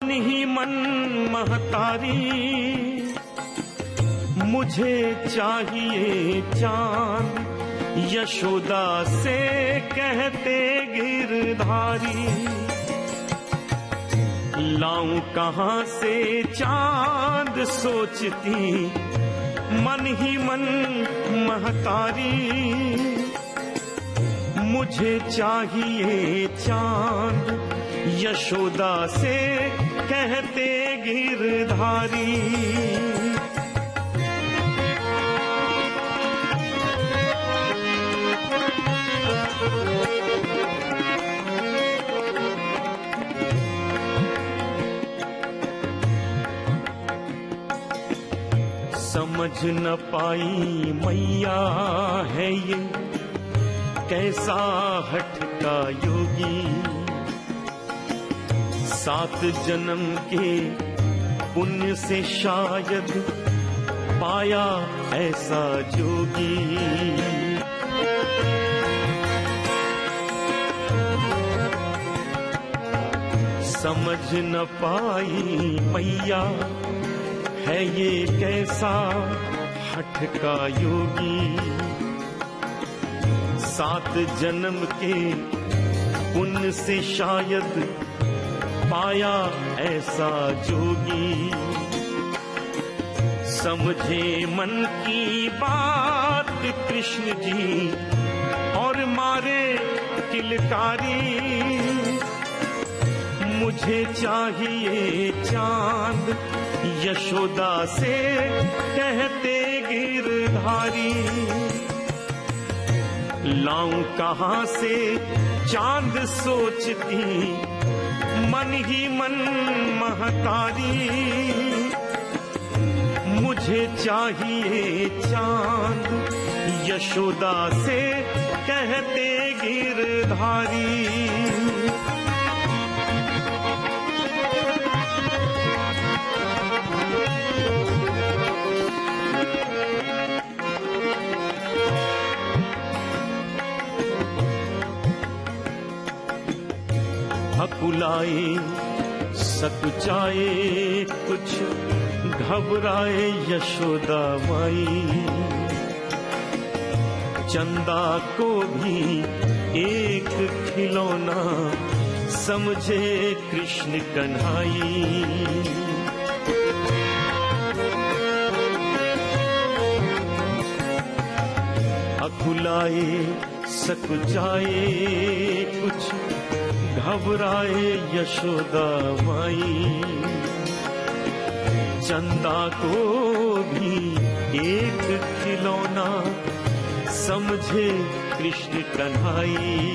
मन ही मन महतारी, मुझे चाहिए चांद, यशोदा से कहते गिरधारी। लाऊं कहाँ से चांद सोचती, मन ही मन महतारी, मुझे चाहिए चांद, यशोदा से कहते गिरधारी। समझ न पाई मैया है ये कैसा हठ का योगी, 7 जन्म के पुण्य से शायद पाया ऐसा जोगी। समझ न पाई मैया है ये कैसा हठ का योगी, 7 जन्म के पुण्य से शायद पाया ऐसा जोगी। समझे मन की बात कृष्ण जी और मारे किलकारी, मुझे चाहिए चांद, यशोदा से कहते गिरधारी। लाऊं कहाँ से चांद सोचती, मन ही मन महतारी, मुझे चाहिए चांद, यशोदा से कहते गिरधारी। अकुलाए सकुचाए कुछ घबराए यशोदा माई, चंदा को भी एक खिलौना समझे कृष्ण कन्हाई। अकुलाए सकुचाए कुछ घबराए यशोदा माई, चंदा को भी एक खिलौना समझे कृष्ण कन्हाई।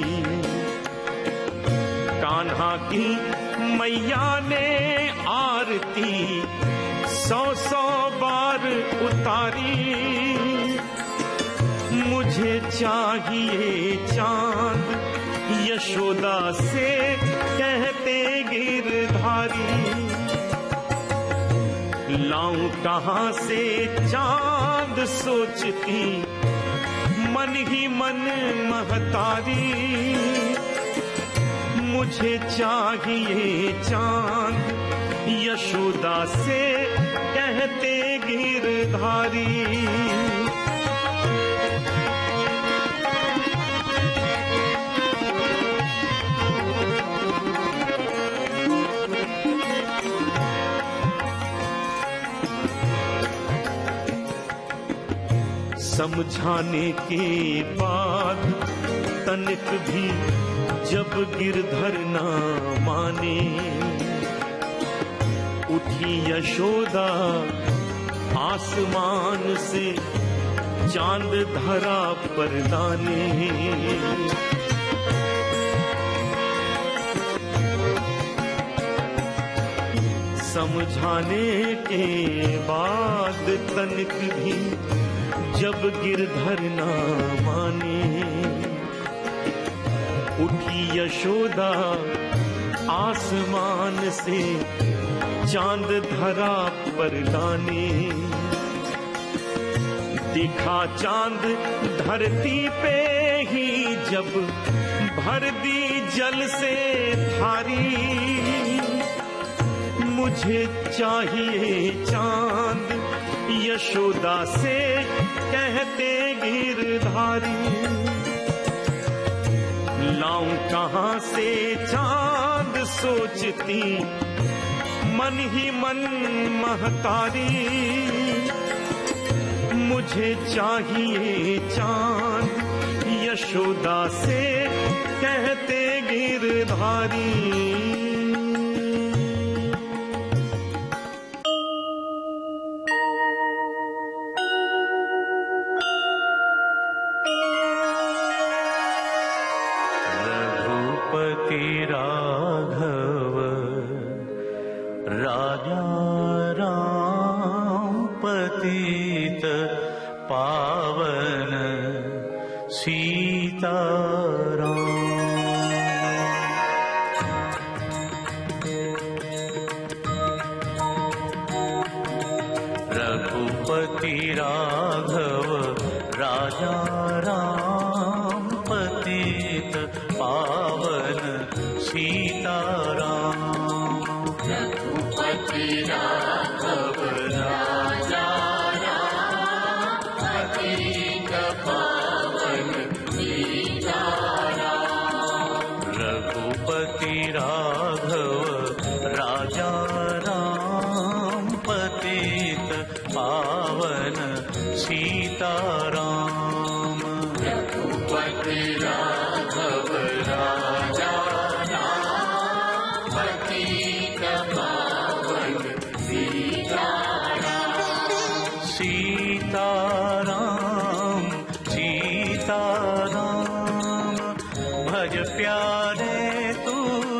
कान्हा की मैया ने आरती 100 बार उतारी, मुझे चाहिए चांद, यशोदा से कहते गिरधारी। लाऊं कहाँ से चांद सोचती, मन ही मन महतारी, मुझे चाहिए चांद, यशोदा से कहते गिरधारी। समझाने के बाद तनिक भी जब गिरधर ना माने, उठी यशोदा आसमान से चांद धरा पर लाने। समझाने के बाद तनिक भी जब गिरधर ना माने, उठी यशोदा आसमान से चांद धरा पर लाने। दिखा चांद धरती पे ही जब भर दी जल से थारी, मुझे चाहिए चांद, यशोदा से कहते गिरधारी। लाऊं कहाँ से चांद सोचती मन ही मन महतारी। मुझे चाहिए चांद, यशोदा से कहते गिरधारी। राघव राजा राम पतित पावन सीताराम। रघुपति राघव राजा राम पतित पावन सीताराम। रघुपति राघव राजा राम पतित पावन सीताराम। रघुपति राघव राजा राम पतित पावन सीताराम। रघुपति राघव राजा सीताराम सीताराम भज प्यारे तू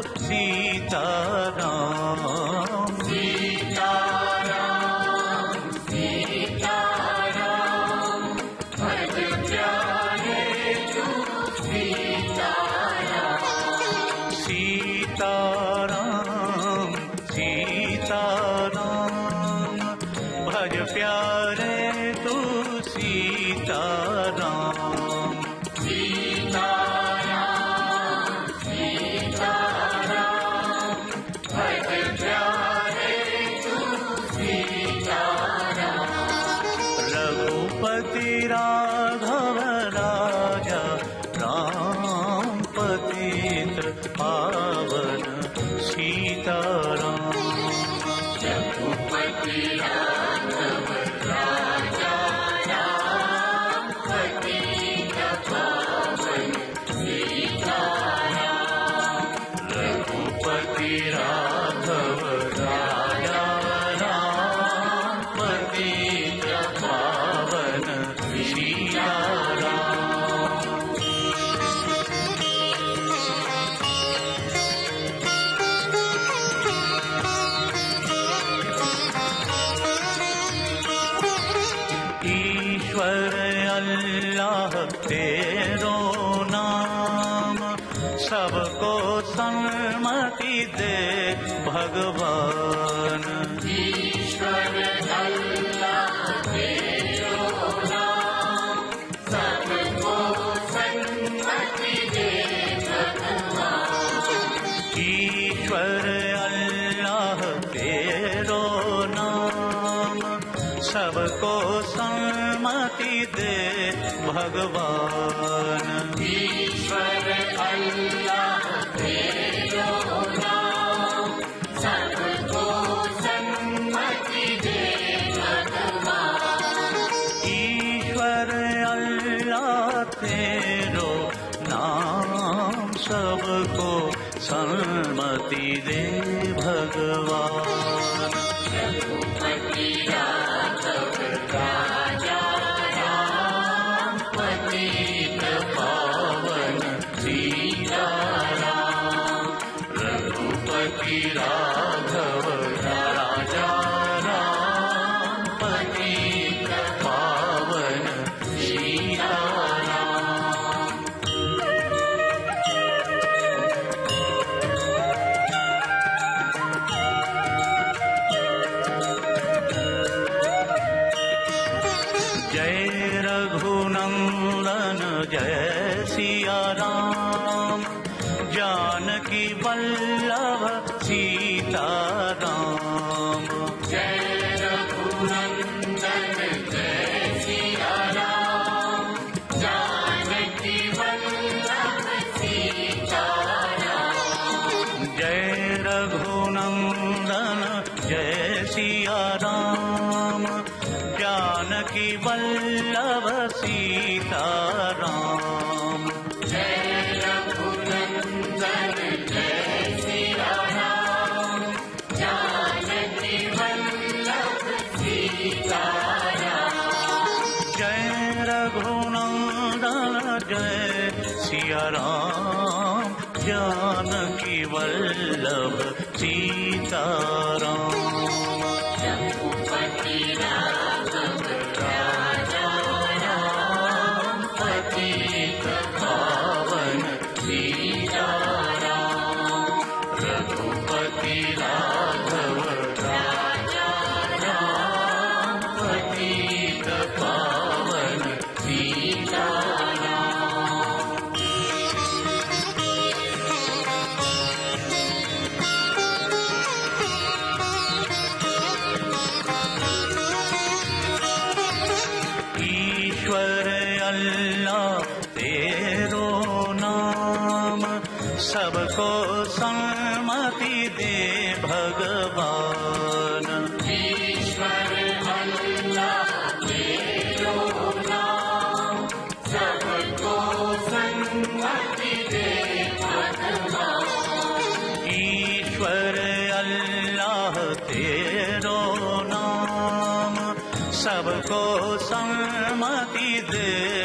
सीताराम। सीताराम सीताराम भज प्यारे तू सीताराम। सीताराम सीताराम भज प्यारे तू सीताराम। सीताराम सीताराम भज प्यारे तू सीताराम। रघुपति राघव राजा राम पतित पावन सीताराम। रघुपति राघव राजा राम पतित पावन सीताराम। रघुपति राघव राजा राम पतित पावन सीताराम। ईश्वर अल्लाह तेरो नाम, सबको सन्मति दे भगवान। ईश्वर अल्लाह तेरो नाम, सबको सन्मति दे भगवान। ईश्वर अल्लाह तेरो नाम, सबको सन्मति दे भगवान। ईश्वर अल्लाह तेरो नाम, सबको सन्मति दे भगवान। ईश्वर अल्लाह तेरो नाम, सबको सन्मति दे भगवान। रघुपति राघव राजा राम पतित पावन सीताराम। रघुपति राघव राजा राम पतित पावन सीताराम। जय रघुनंदन जय सिया राम, जानकी वल्लभ सीताराम। जय सिया राम, जानकी वल्लभ सीताराम। जय रघुनंदन जय सिया राम, जानकी वल्लभ सीताराम। जय रघुनंदन जय सिया राम, जानकी वल्लभ सीताराम। रघुपति राघव राजा राम, पतित पावन सीताराम। रघुपति राघव राजा राम, पतित पावन सीताराम। ईश्वर अल्लाह तेरो नाम, सबको सम्मति दे भगवान। ईश्वर अल्लाह तेरो नाम, सबको सन्मति दे भगवान। ईश्वर अल्लाह तेरो नाम, सबको सम्मति दे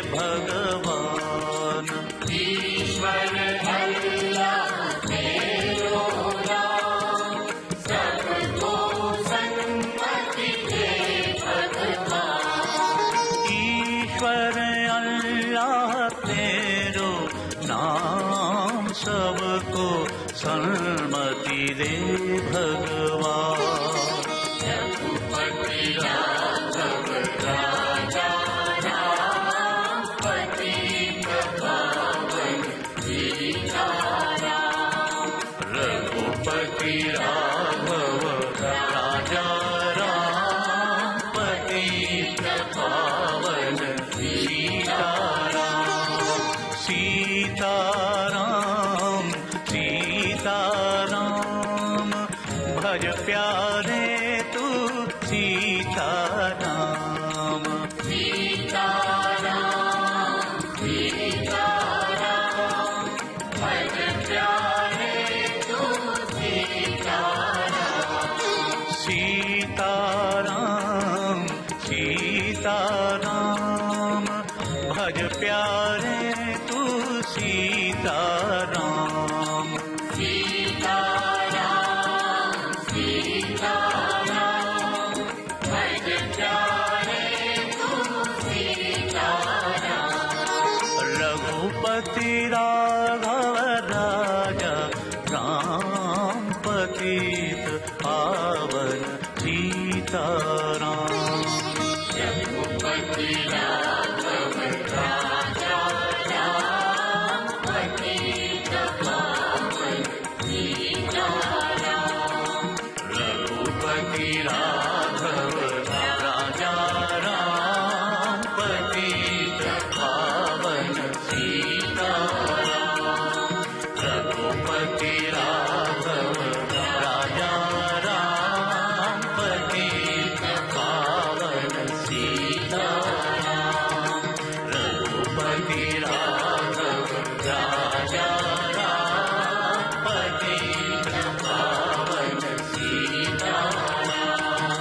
भगवान। ईश्वर अल्लाह तेरो नाम, सबको सन्मति दे भगवान। ईश्वर अल्लाह तेरो नाम, सबको सम्मति दे भगवान। रघुपति राघव राजा राम, पतित पावन सीताराम। रघुपति राघव राजा राम, पतित पावन सीताराम। सीताराम सीताराम, भज प्यारे तू सीताराम। सीताराम सीताराम, भज प्यारे तू सीताराम। सीताराम सीताराम, भज प्यारे तू सीताराम। सीताराम सीताराम, भज प्यारे तू सीताराम। रघुपति राघव राजा राम, पतित पावन सीताराम। रघुपति राघव राजा राम, पतित पावन सीताराम। रघुपति राघव राजा राम, पतित पावन सीताराम। रघुपति राघव राजा राम, पतित पावन सीताराम। रघुपति राघव राजा राम, पतित पावन सीताराम।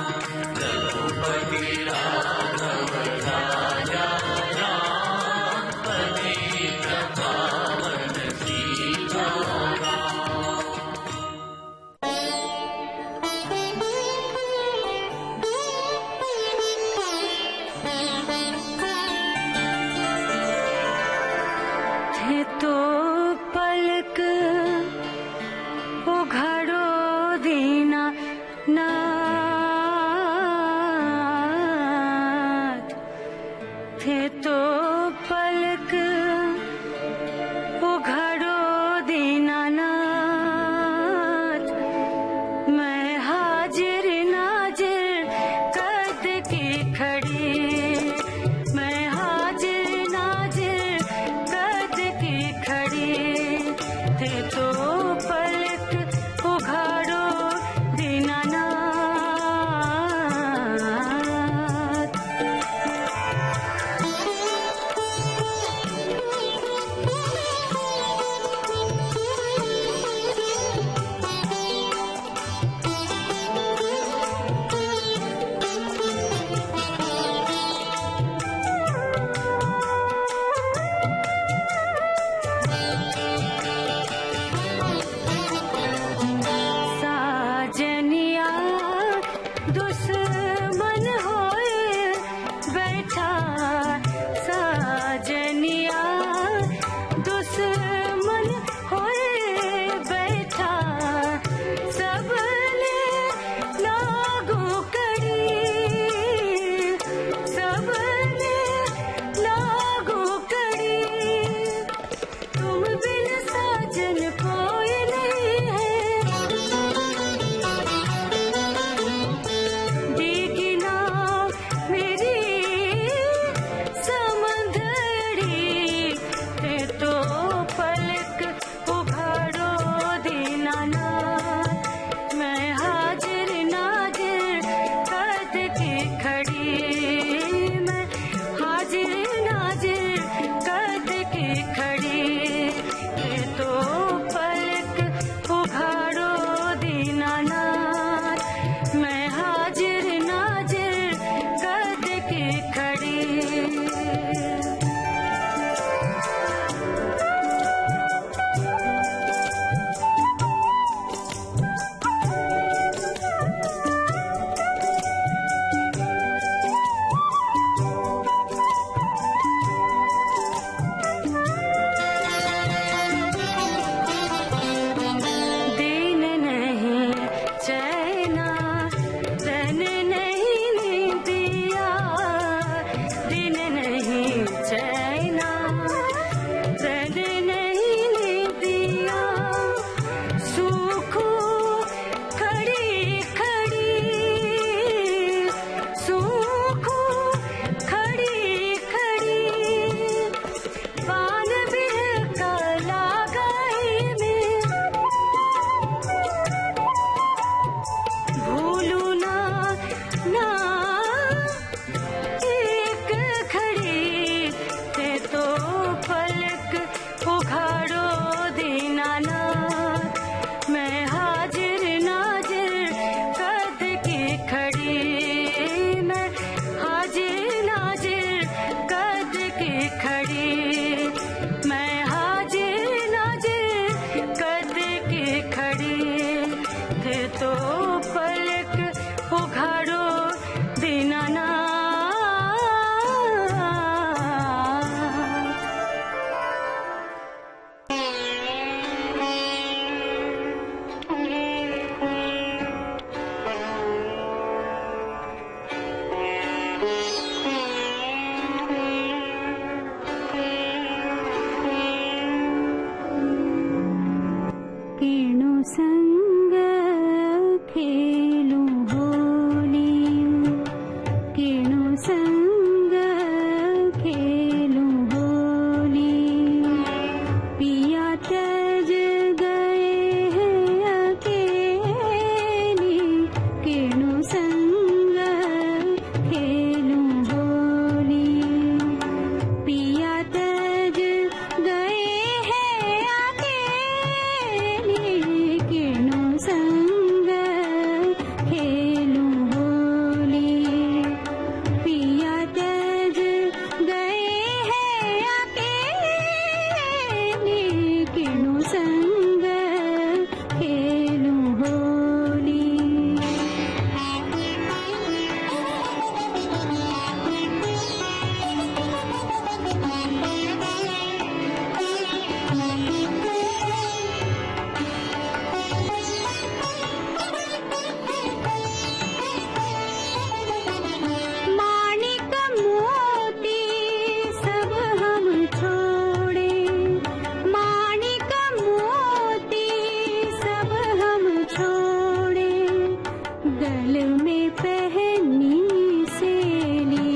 में पहनी सेली।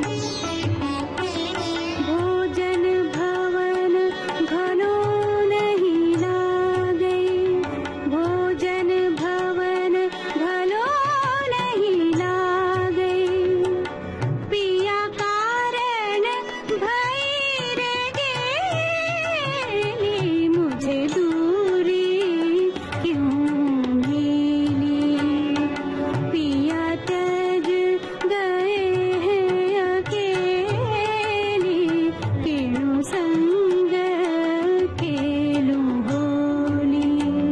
भोजन भवन घनो नहीं लागे, भोजन भवन घनो नहीं लागे। पिया कारण भैर गेली, मुझे दूरी क्यों मिली। पिया तज गए हैं अकेली, किणु संग खेलूं होली।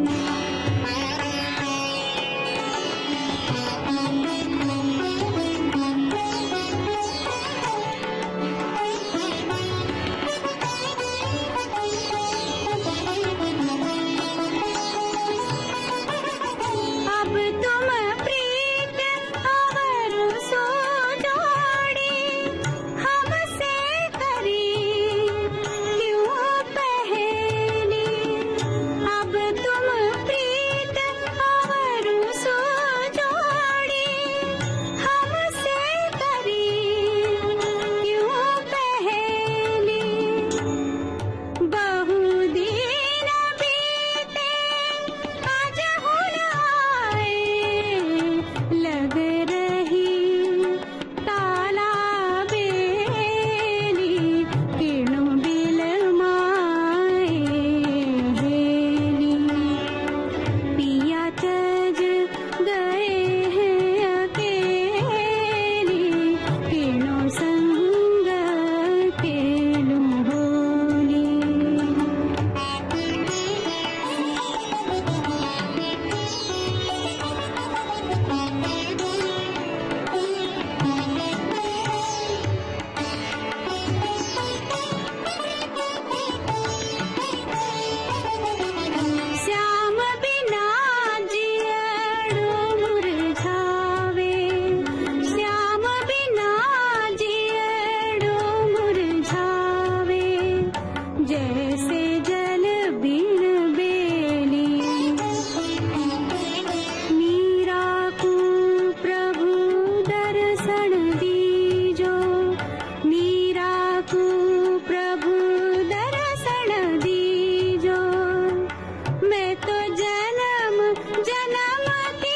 अब तुम प्रीत अवर सो जोड़ी, हमसे करी क्यों पहेली। अब तुम प्रीत अवर सो जोड़ी, हमसे करी क्यों पहेली। बहुदीन बीते आज हुन आए, लग रही ताला बेली, किणु बिलमाए हेली। पिया तज गए हैं अकेली, किणु संग खेलूं होली। श्याम बिना जियड़ो मुरझावे, श्याम बिना जियड़ो मुरझावे। जैसे जल बिन बेली, मीरा को प्रभु दर्शन दीजो, मीरा को प्रभु दर्शन दीजो। मैं तो जन्म जन्म की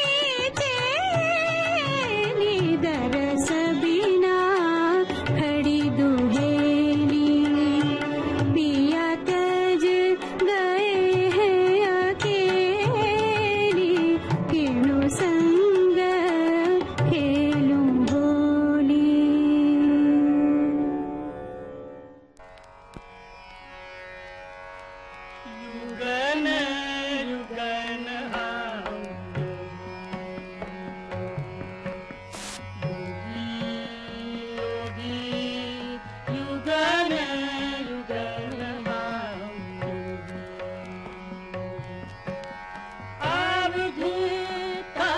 चेली, दरस बिना खड़ी दुहेली। पिया तज गए हैं अकेली, किणु संग खेलूं होली। युगन युगन हम योगी योगी, युगन युगन हम अवधूता।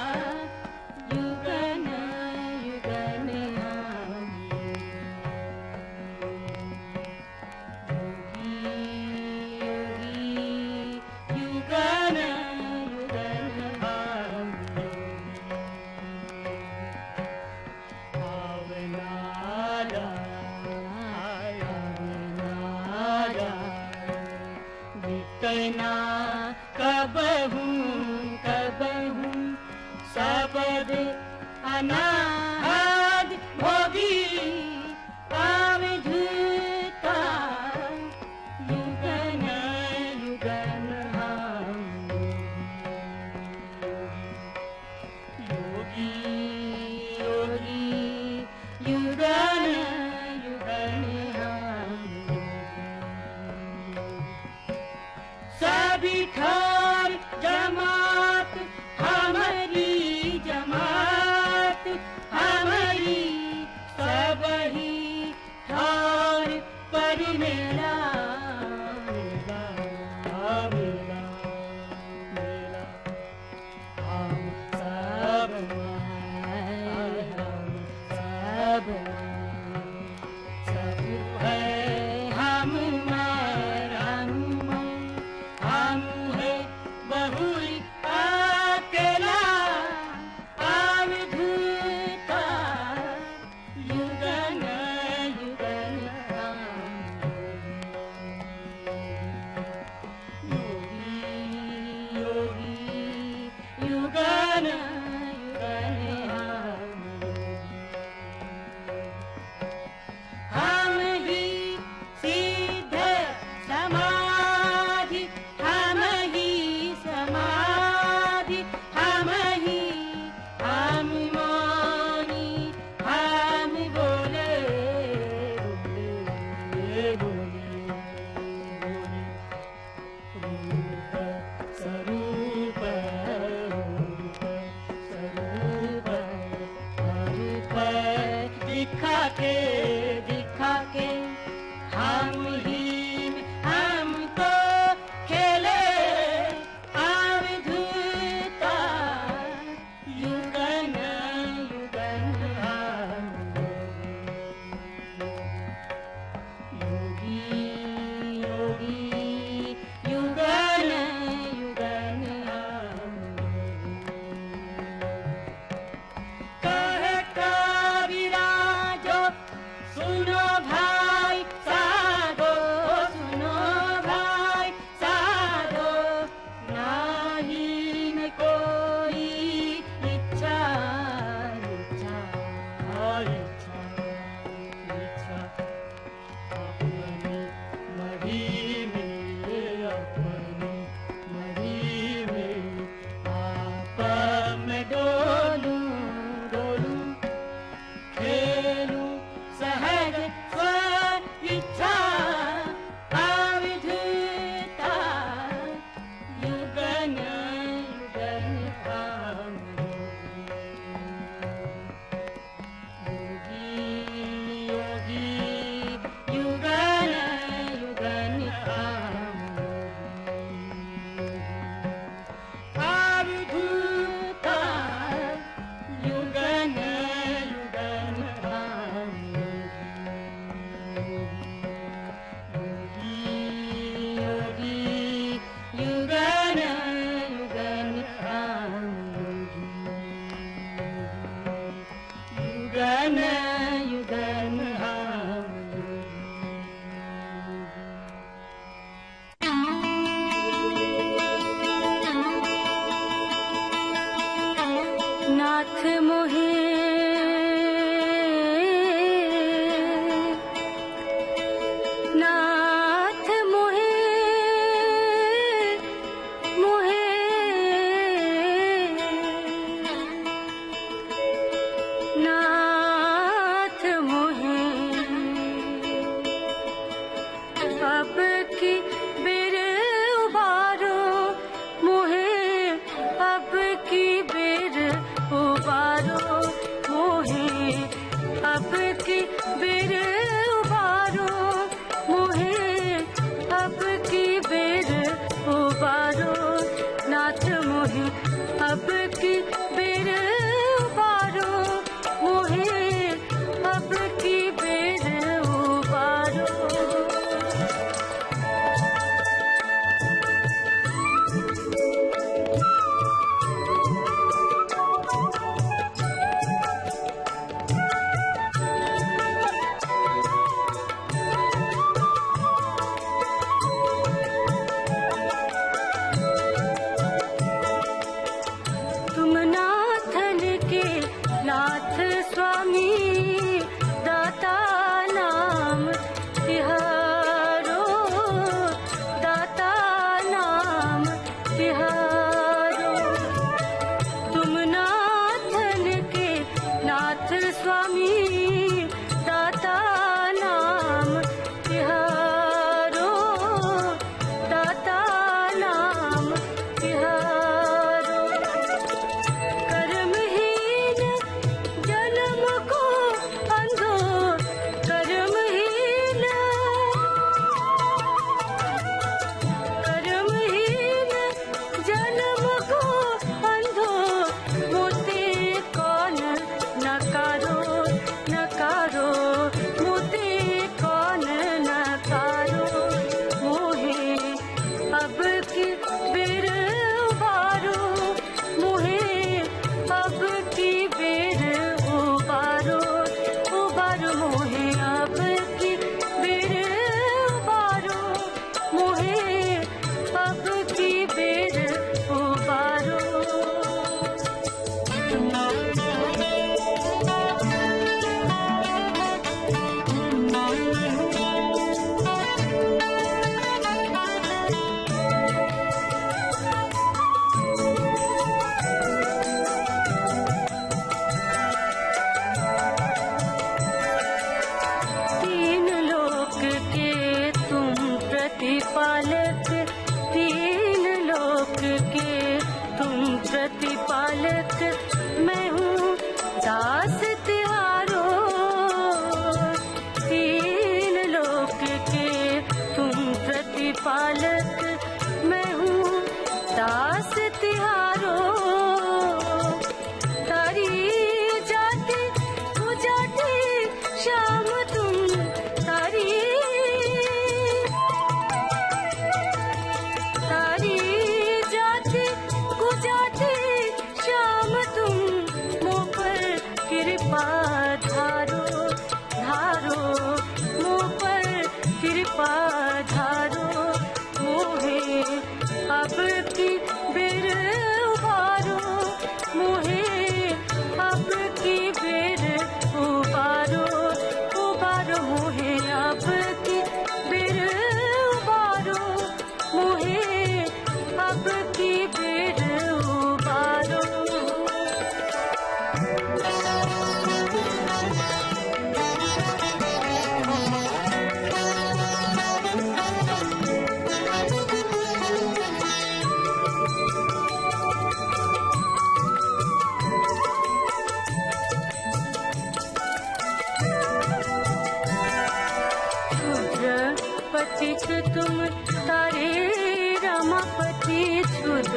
युगन युगन हम युगन युगन हम आवनारा आवनारा, बितना कबहू कबहू सबद अनाद भोगी। अवधूता युगन युगन हम योगी योगी, युगन युगन हम सभी ठार जमात, हमारी जमात दिखा के हम ही हमको खेले अवधूता युगन युगन हम योगी योगी युगन युगन हम कहे कबीरा जो सुनो भाई साधो नहीं न कोई इच्छा अपनी मरी में आप में डोलूं खेलूं सहज इच्छा अविधूता युगन युगन हम योगी योगी युगन युगन हम अविधूता युगन युगन हम योगी योगी युगन युगन हम युगन युगन हम नाथ मोहे नाथ मोहे मोहे नाथ मोहे अब की बेर उबारो मोहे अब की बेर उबारो मोहे अब की बेर उबारो मोहे अब की बेर उबारो नाथ मोहे अब की बेर उबारो मोहे अब की बेर उबारो तुम नाथन के नाथ स्वामी दाता नाम तिहारो दाता नाम तिहारो तुम नाथन के नाथ स्वामी दाता नाम तिहारो दाता नाम तिहारो कर्महीन जन्म को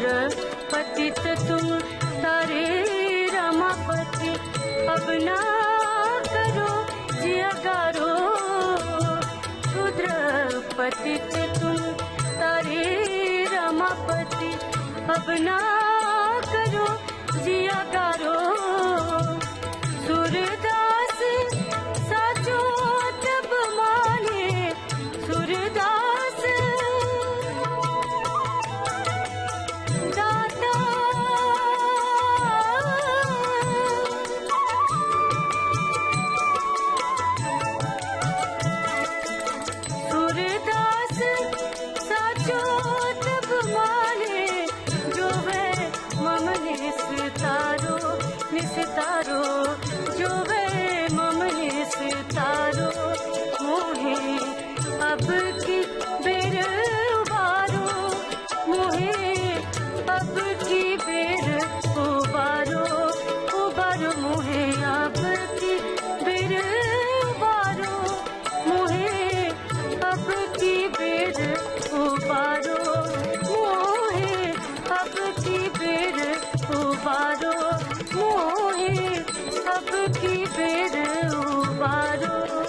शूद्र पतित तुम तारे रमापति अब ना करो जिया गारो शूद्र पतित तुम तारे रमापति अब ना करो जिया गारो सूरदास साचो तब माने सूरदास दाता सूरदास साचो तब माने जो है मम निस्तारो जो वे मम निस्तारो मोहे अब की बेर उबारो मोहे अब की बेर उबारो उबारो मोहे अब की बेर उबारो मोहे अब की बेर उबारो मोहे अब की बेर उबारो मोहे अब की बेर उबारो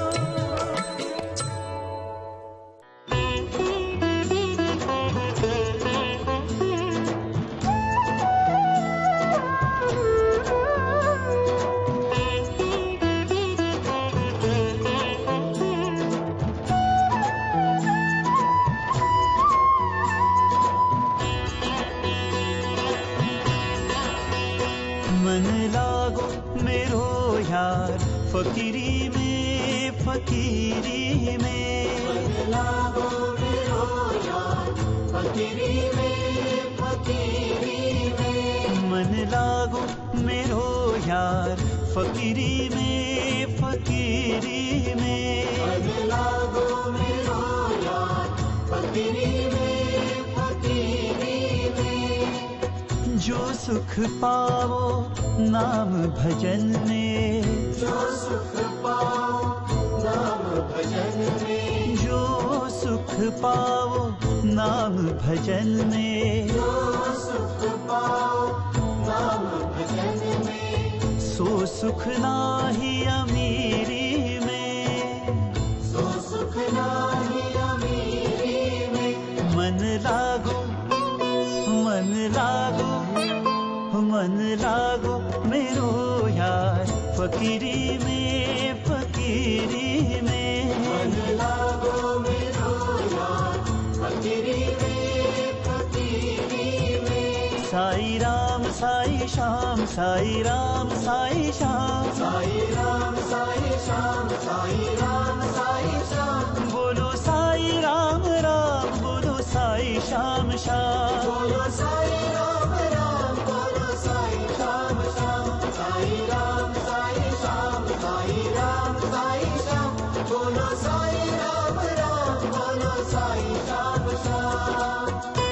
मन लागो मेरो यार फकीरी में फकीरी में मन लागो मेरो यार फकीरी में फकीरी में मन लागो मेरो यार फकीरी में फकीरी में मन लागो मेरो यार फकीरी में फकीरी में जो सुख पाओ नाम भजन में जो सुख पाओ नाम भजन में जो सुख पाओ नाम भजन में जो सुख पाओ नाम भजन में सो सुख नाही अमीरी में सो सुख नाही अमीरी में मन लागो मन लागो मेरो यार फकीरी में फकीरी में मन लागो मेरो यार फकीरी में फकीरी में साई राम साई श्याम साई राम साई श्याम साई राम साई श्याम साई राम साई श्याम बोलो साई राम राम बोलो साई श्याम श्याम बोलो साई राम राम बोलो साई श्याम श्याम साई राम साई श्याम साई राम साई श्याम बोलो साई राम राम बोलो साई श्याम श्याम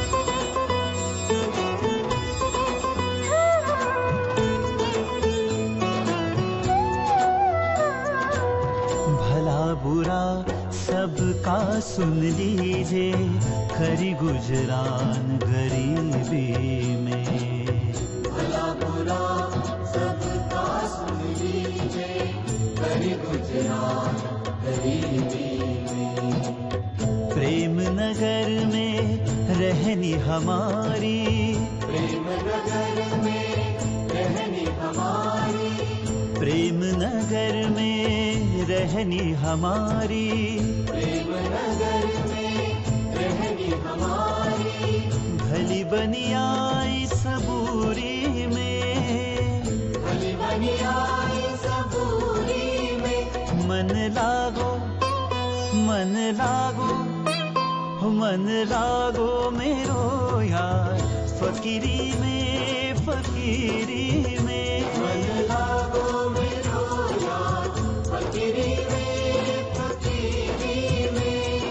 भला बुरा सबका सुन लीजिए खरी गुजरान गरीबी में भला बुरा सबका सुन लीजिए खरी गुजरान गरीबी में प्रेम नगर में रहनी हमारी प्रेम नगर में रहनी हमारी प्रेम नगर में रहनी हमारी प्रेम नगर में रहनी हमारी भली बनियाई सबूरी में भली बनियाई सबूरी में मन लागो मन लागो मन लागो मेरो यार फकीरी में फकीरी में मन लागो मेरो यार फकीरी में फकीरी में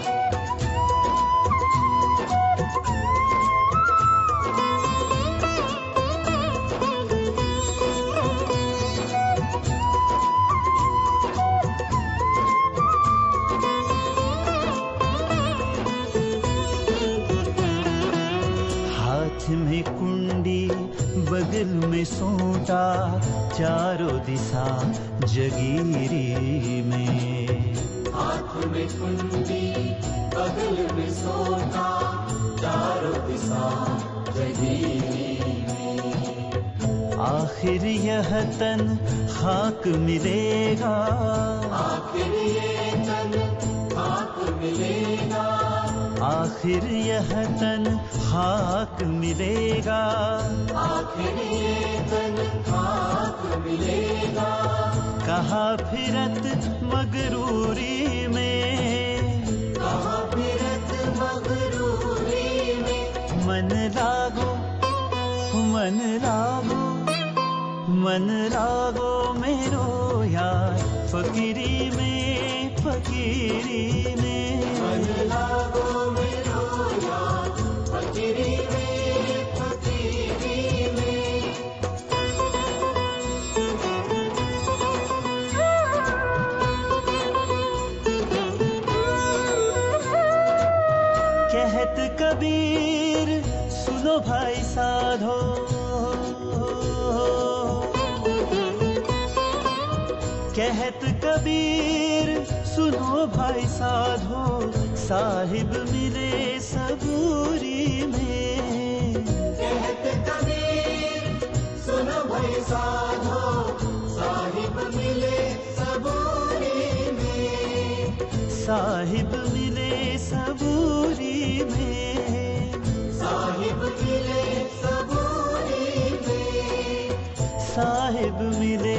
हाथ में सोटा चारों दिशा जगीरी में। हाथ में कुंडी बगल में सोटा चारों दिशा जगीरी में। आखिर यह तन खाक मिलेगा, आखिर ये तन खाक मिलेगा, आखिर यह तन खाक मिलेगा, आखिर ये तन खाक मिलेगा। कहाँ फिरत मगरूरी में, कहाँ फिरत मगरूरी में। मन लागो मन लागो मन लागो मेरो यार फकीरी में, फकीरी में। मन लागो मेरो यार फकीरी में, फकीरी में। कहत कबीर सुनो भाई साधो, कहत कबीर सुनो भाई साधो, साहिब मिले सबूरी में। कहत कबीर सुनो भाई साधो, साहिब मिले सबूरी में। साहिब मिले सबूरी में, साहिब मिले सबूरी में। साहिब मिले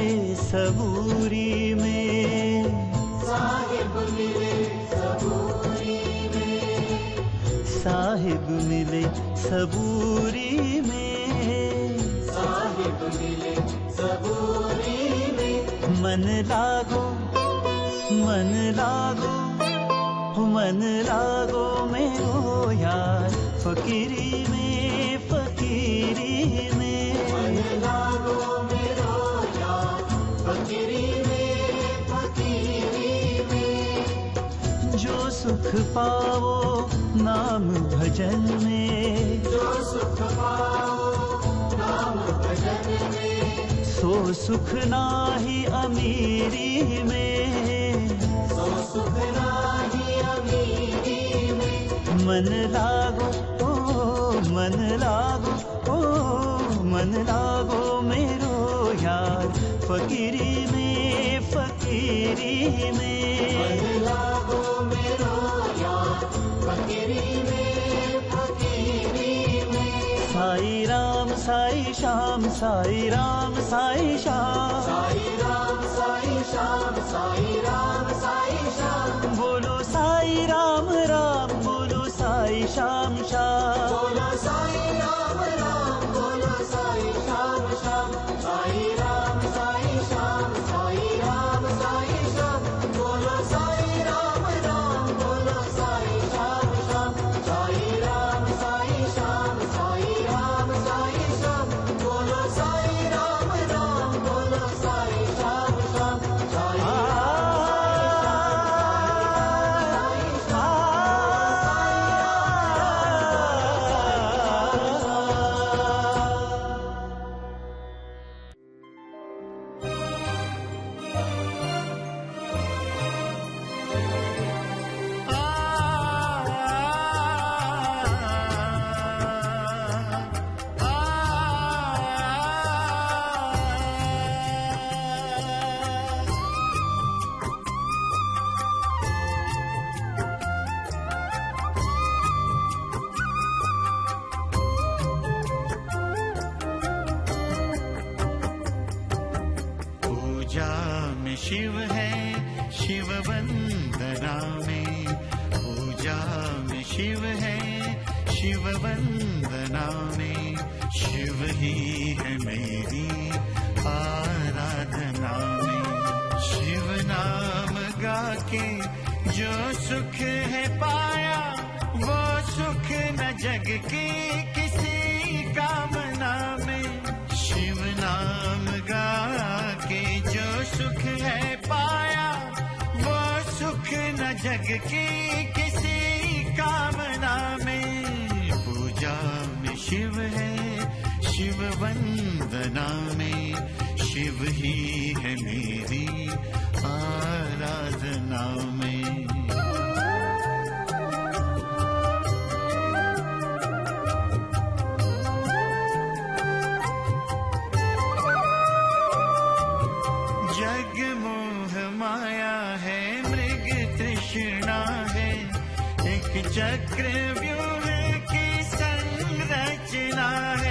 सबूरी में, साहिब मिले सबूरी में। साहिब मिले सबूरी में। साहिब मिले सबूरी में। मन लागो मन लागो मन लागो मेरो यार फकीरी में, फकीरी में। मन लागो मेरो यार फकीरी में, फकीरी में। जो सुख पाओ नाम भजन में, जो सुख पाओ नाम भजन में। सो सुख नाही अमीरी में, सो सुख नाही अमीरी में। मन लागो मन लागो मन लागो मेरो यार फकीरी में, फकीरी में। मन लागो मेरो यार फकीरी में, फकीरी में। साई राम साई श्याम, साई राम साई श्याम, साई राम साई श्याम, साई राम साई श्याम। बोलो साई राम राम, बोलो साई श्याम श्याम। बोलो साई राम राम, बोलो साई श्याम श्याम। साई राम साई श्याम, साई राम साई श्याम। बोलो साई राम राम, बोलो साई श्याम श्याम। साई राम साई श्याम, साई राम साई श्याम। बोलो साई राम राम, बोलो साई श्याम श्याम। साई पूजा में शिव है, शिव वंदना में। पूजा में शिव है, शिव वंदना में। शिव ही है मेरी आराधना में। शिव नाम गा के जो सुख है पाया, वो सुख न जग की किसी कामना में। शिव नाम गा के जो सुख है पाया, वो सुख न जग की किसी कामना में। पूजा में शिव है, शिव वंदना में। शिव ही है मेरी आराधना में। जग मोह माया है, मृग तृष्णा है, एक चक्रव्यूह की संरचना है।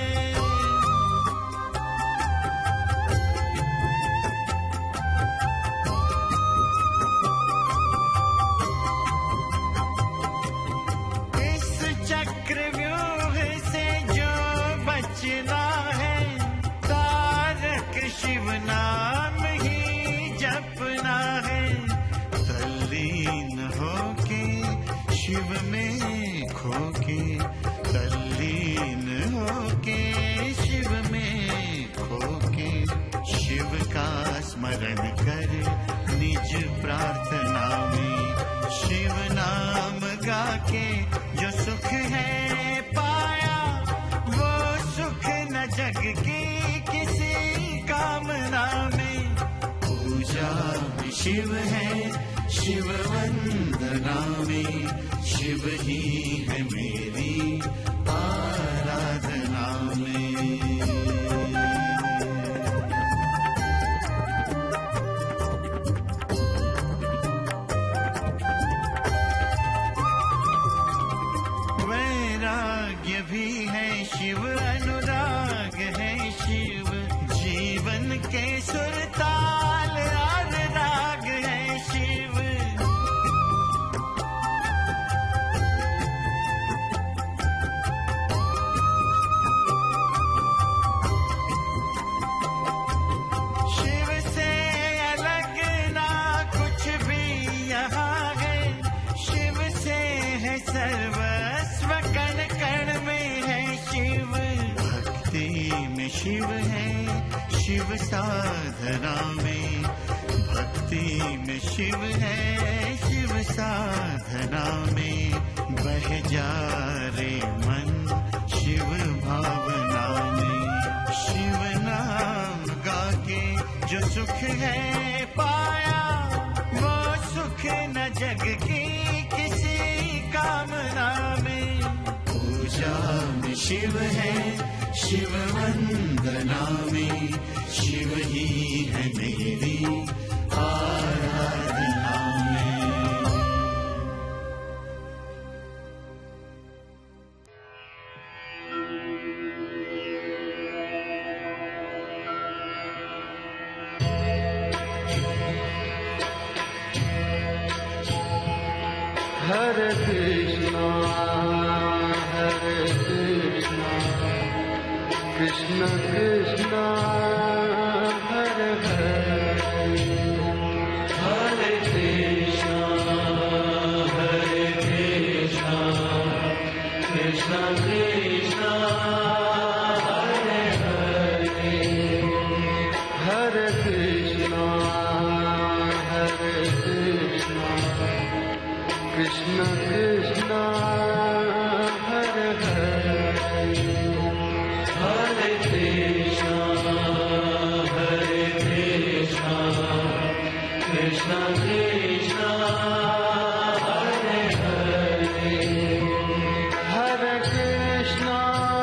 इस चक्रव्यूह से जो बचना है, तारक शिव नाम ही जपना है। तल्लीन होके शिव में खोके, तल्लीन होके शिव में खोके, शिव का स्मरण कर निज प्रार्थना में। शिव नाम गा के जो सुख है पाया, वो सुख न जग की किसी कामना में। पूजा में शिव है, शिव वंदना में, शिव ही है मेरी आराधना में। वैराग्य भी है शिव, अनुराग है शिव, जीवन के सुरताल और राग है शिव। शिव से अलग ना कुछ भी यहाँ है, शिव से है सर्वस्व, कण कण में है शिव। भक्ति में शिव है, शिव साधना में, भक्ति में शिव है, शिव साधना में। बह जा रे मन शिव भावना में, शिव नाम गा के जो सुख है पाया, वो सुख न जग की किसी कामना में। पूजा में शिव है, शिव वंदना में, शिव ही है मेरी आराधना में। हरे कृष्णा कृष्ण कृष्ण हरे हरे, हरे कृष्णा कृष्ण कृष्ण हरे हरे, हरे कृष्णा कृष्ण कृष्ण हरे हरे, हरे कृष्णा कृष्ण कृष्ण हरे हरे, हरे कृष्णा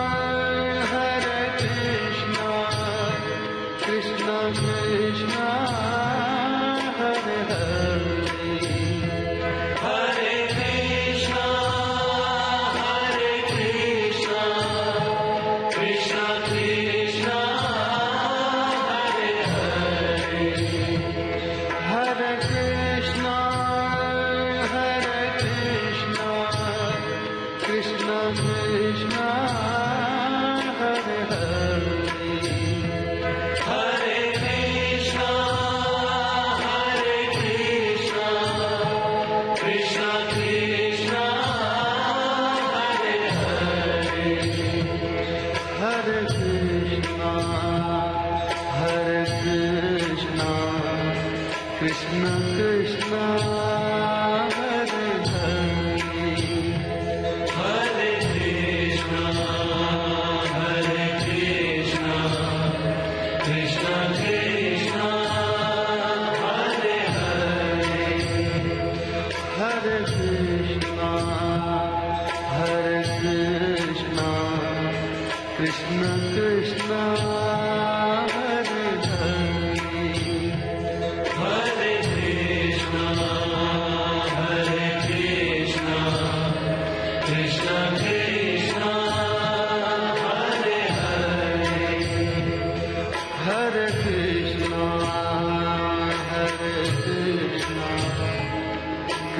कृष्ण कृष्ण हरे हरे, हरे कृष्णा कृष्ण कृष्ण हरे हरे, हरे कृष्णा कृष्ण कृष्ण हरे हरे, हरे कृष्णा कृष्ण कृष्ण हरे हरे, हरे कृष्णा कृष्ण कृष्ण हरे हरे, हरे Krishna Krishna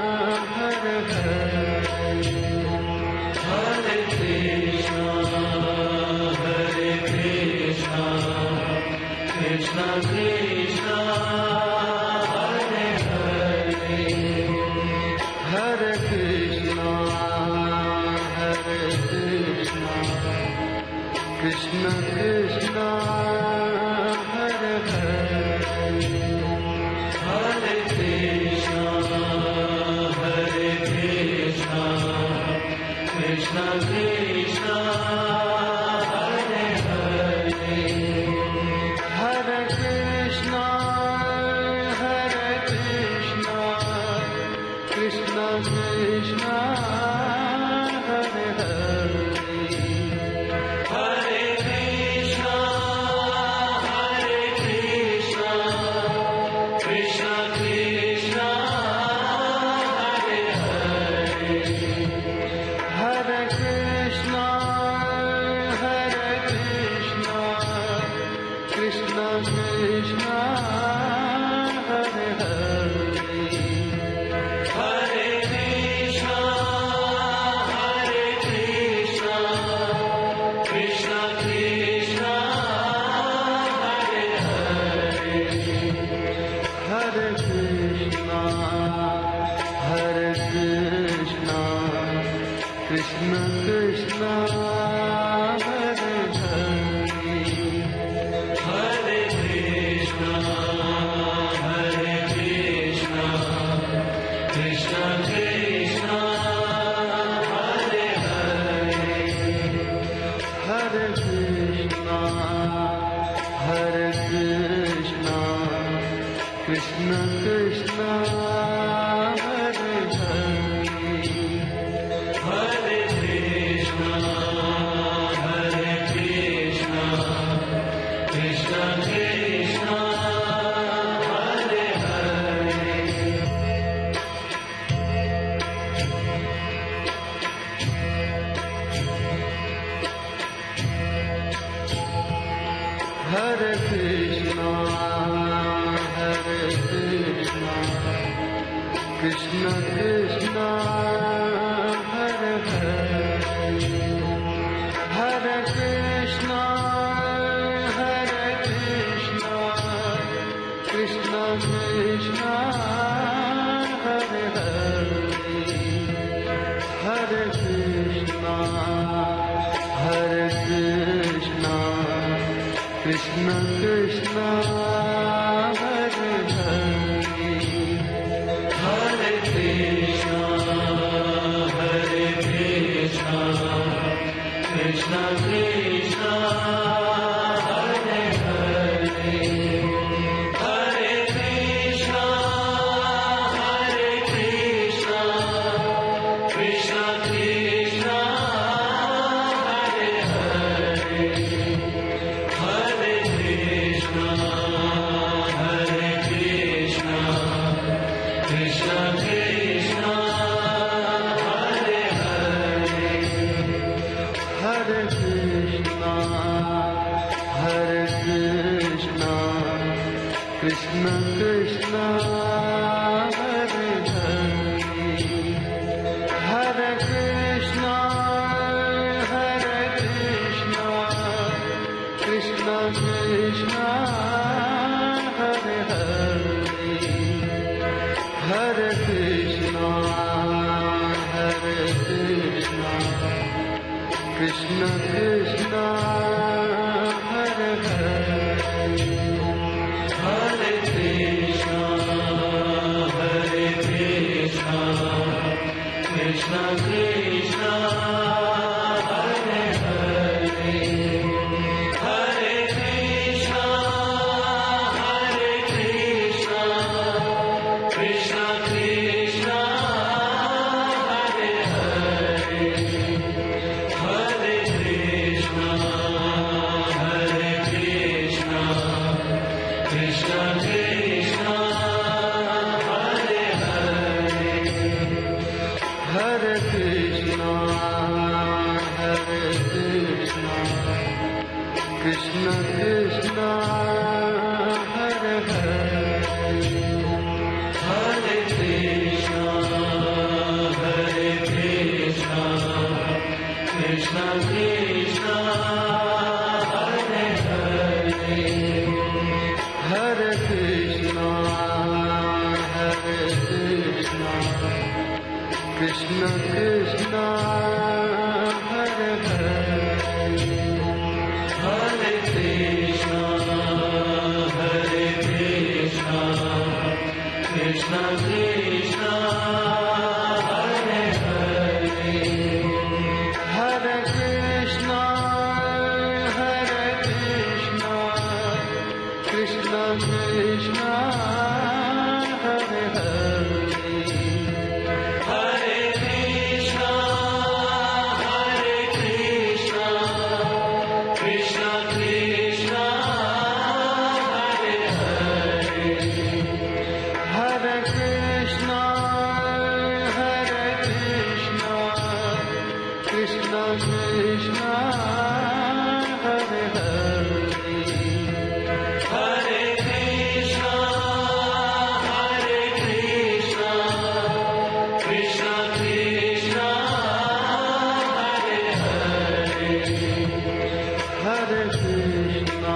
Hare Hare Hare Krishna Krishna Krishna Hare Hare Hare Krishna Krishna Krishna Hare Krishna, Hare Krishna, Krishna Krishna, Hare Hare, Hare Krishna, Hare Krishna, Krishna Krishna, Hare Hare, Hare Krishna, Hare Krishna, Krishna Krishna, Hare Hare, Hare Krishna, Hare Krishna, Krishna Krishna, Hare Hare, Hare Krishna, Hare Krishna, Krishna Krishna, Hare Hare, Hare Krishna, Hare Krishna, Krishna Krishna, Hare Hare, Hare Krishna, Hare Krishna, Krishna Krishna, Hare Hare, Hare Krishna, Hare Krishna, Krishna Krishna, Hare Hare, Hare Krishna, Hare Krishna, Krishna Krishna, Hare Hare, Hare Krishna, Hare Krishna, Krishna Krishna, Hare Hare, Hare Krishna, Hare Krishna, Krishna Krishna, Hare Hare, Hare Krishna, Hare Krishna, Krishna Krishna, Hare Hare, Hare Krishna, Hare Krishna, Krishna Krishna, Hare Hare, Hare Krishna, Hare Krishna, Krishna Krishna, Hare Hare, Hare Krishna, Hare Krishna, Krishna Krishna, Hare Hare, Hare Krishna, Hare Krishna, Krishna Krishna, Hare Hare, Hare Krishna, Hare Krishna, Krishna Krishna, Hare Hare, Hare Krishna, Hare Krishna, Krishna Krishna, Hare Hare, Hare Krishna, Hare Krishna, Krishna Krishna, Hare Hare, Hare Krishna, Hare Krishna, Krishna Krishna, Hare Hare, Hare Krishna,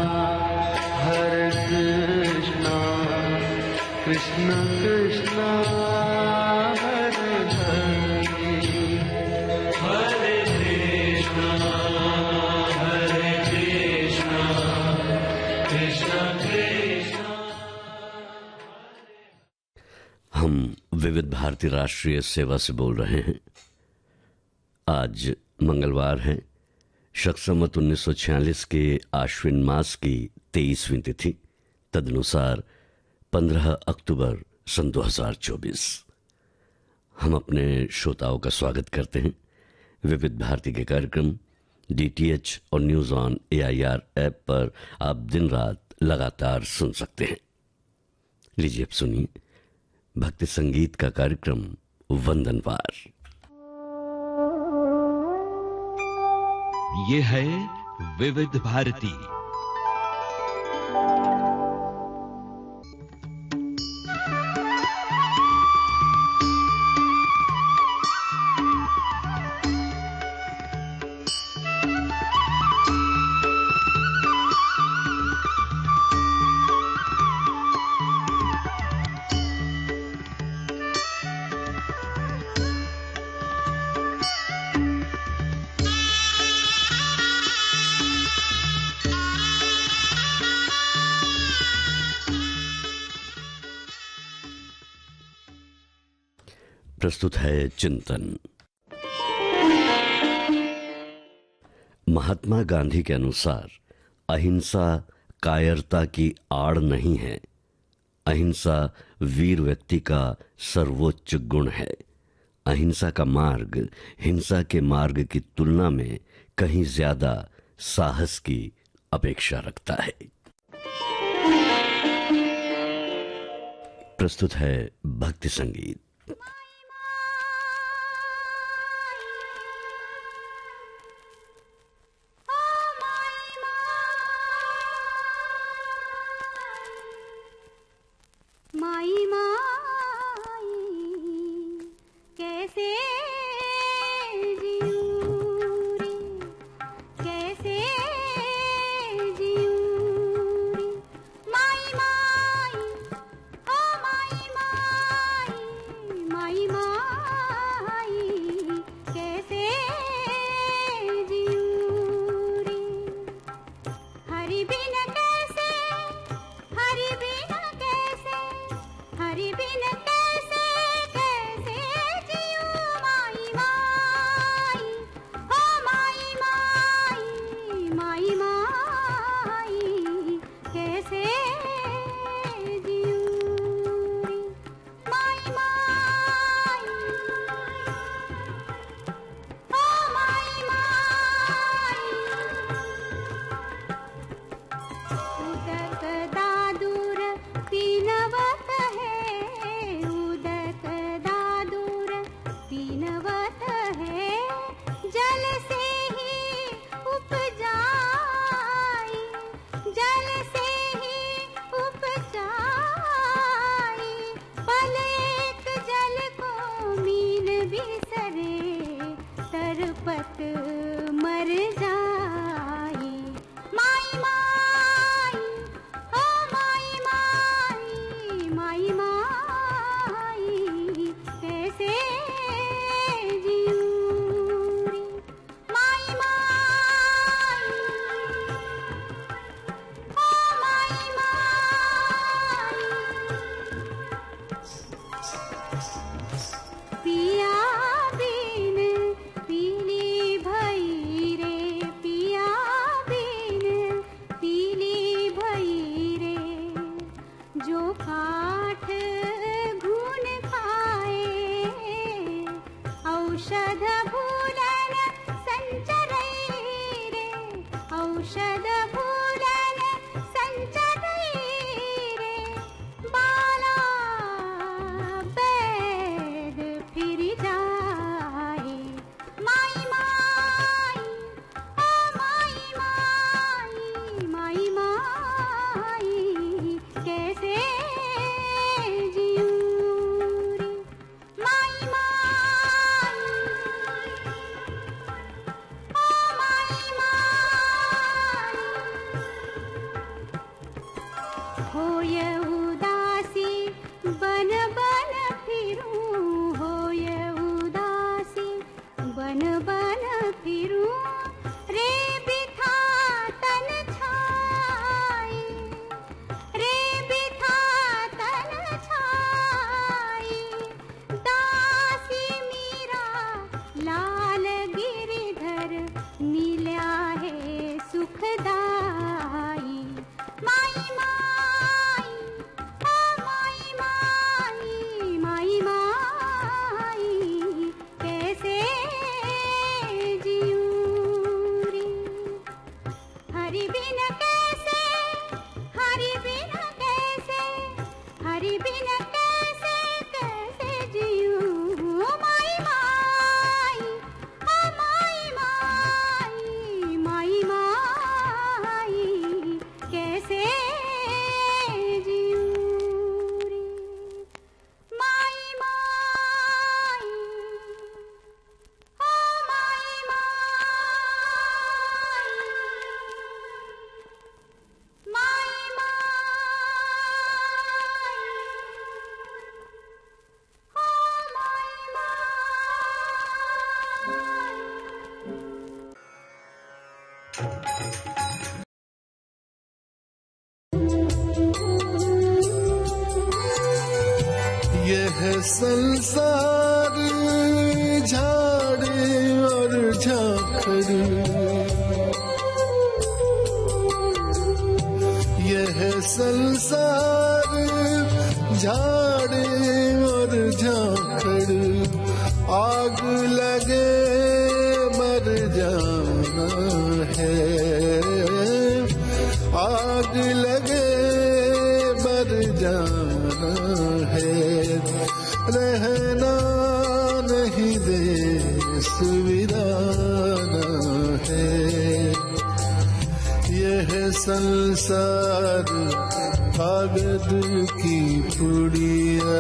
Hare Krishna, Krishna Krishna, Hare Hare, Hare Krishna, Hare Krishna, Krishna Krishna. हम विविध भारती राष्ट्रीय सेवा से बोल रहे हैं। आज मंगलवार है, शक संवत 1946 के आश्विन मास की 23वीं तिथि, तदनुसार 15 अक्टूबर सन 2024। हम अपने श्रोताओं का स्वागत करते हैं। विविध भारती के कार्यक्रम DTH और न्यूज ऑन AIR ऐप पर आप दिन रात लगातार सुन सकते हैं। लीजिए अब सुनिए भक्ति संगीत का कार्यक्रम वंदनवार। ये है विविध भारती प्रस्तुत है चिंतन। महात्मा गांधी के अनुसार अहिंसा कायरता की आड़ नहीं है, अहिंसा वीर व्यक्ति का सर्वोच्च गुण है। अहिंसा का मार्ग हिंसा के मार्ग की तुलना में कहीं ज्यादा साहस की अपेक्षा रखता है। प्रस्तुत है भक्ति संगीत। माई माई कैसे जियूं रे, कैसे जियूं रे। माई माई ओ माई माई, माई माई कैसे जियूं रे। हरि बिन कैसे, हरि बिन कैसे, हरि बिन कैसे कैसे जियूं। माई माई ओ माई माई, माई माई कैसे जियूं रे। माई माई ओ माई माई, उदक दादूर पीनवत है, उदक दादूर पीनवत है। जल से ही उपजाई, जल से ही उपजाई। पलेक जल को मीन बिसरे, तरपत मर जाई। माई माई ओ माई माई, माई माई कैसे जियूं रे। माई माई ओ माई माई, पिया बिन पीली भई रे, पिया बिन पीली भई रे। जो काठ घून खाए, औषध भूलन संचरई रे, औषध भूलन संचरई रे। बाला बैद फिर जाए। माई माई ओ माई माई, माई माई कैसे जियूं रे। माई माई ओ माई माई, होय उदासी बन बन फिरूं, होय उदासी बन बन फिरूं। रे बिथा तन छाई, रे बिथा तन छाई। दासी मीरा लाल गिरधर मिल्या है सुखदाई। माई माई ओ माई माई, माई माई कैसे जियूं रे। हरि बिन कैसे, हरि बिन कैसे, हरि बिन कैसे कैसे जियूं। माई माई ओ माई माई, माई माई कैसे जियूं रे। माई माई ओ माई माई, माई यह संसार झाड़ और झाखड़, यह संसार झाड़ और झाखड़, आग लगे मर जाना है, आग लगे मर जाना है, रहना नहीं देश वीराना है। यह संसार कागज की पुड़िया,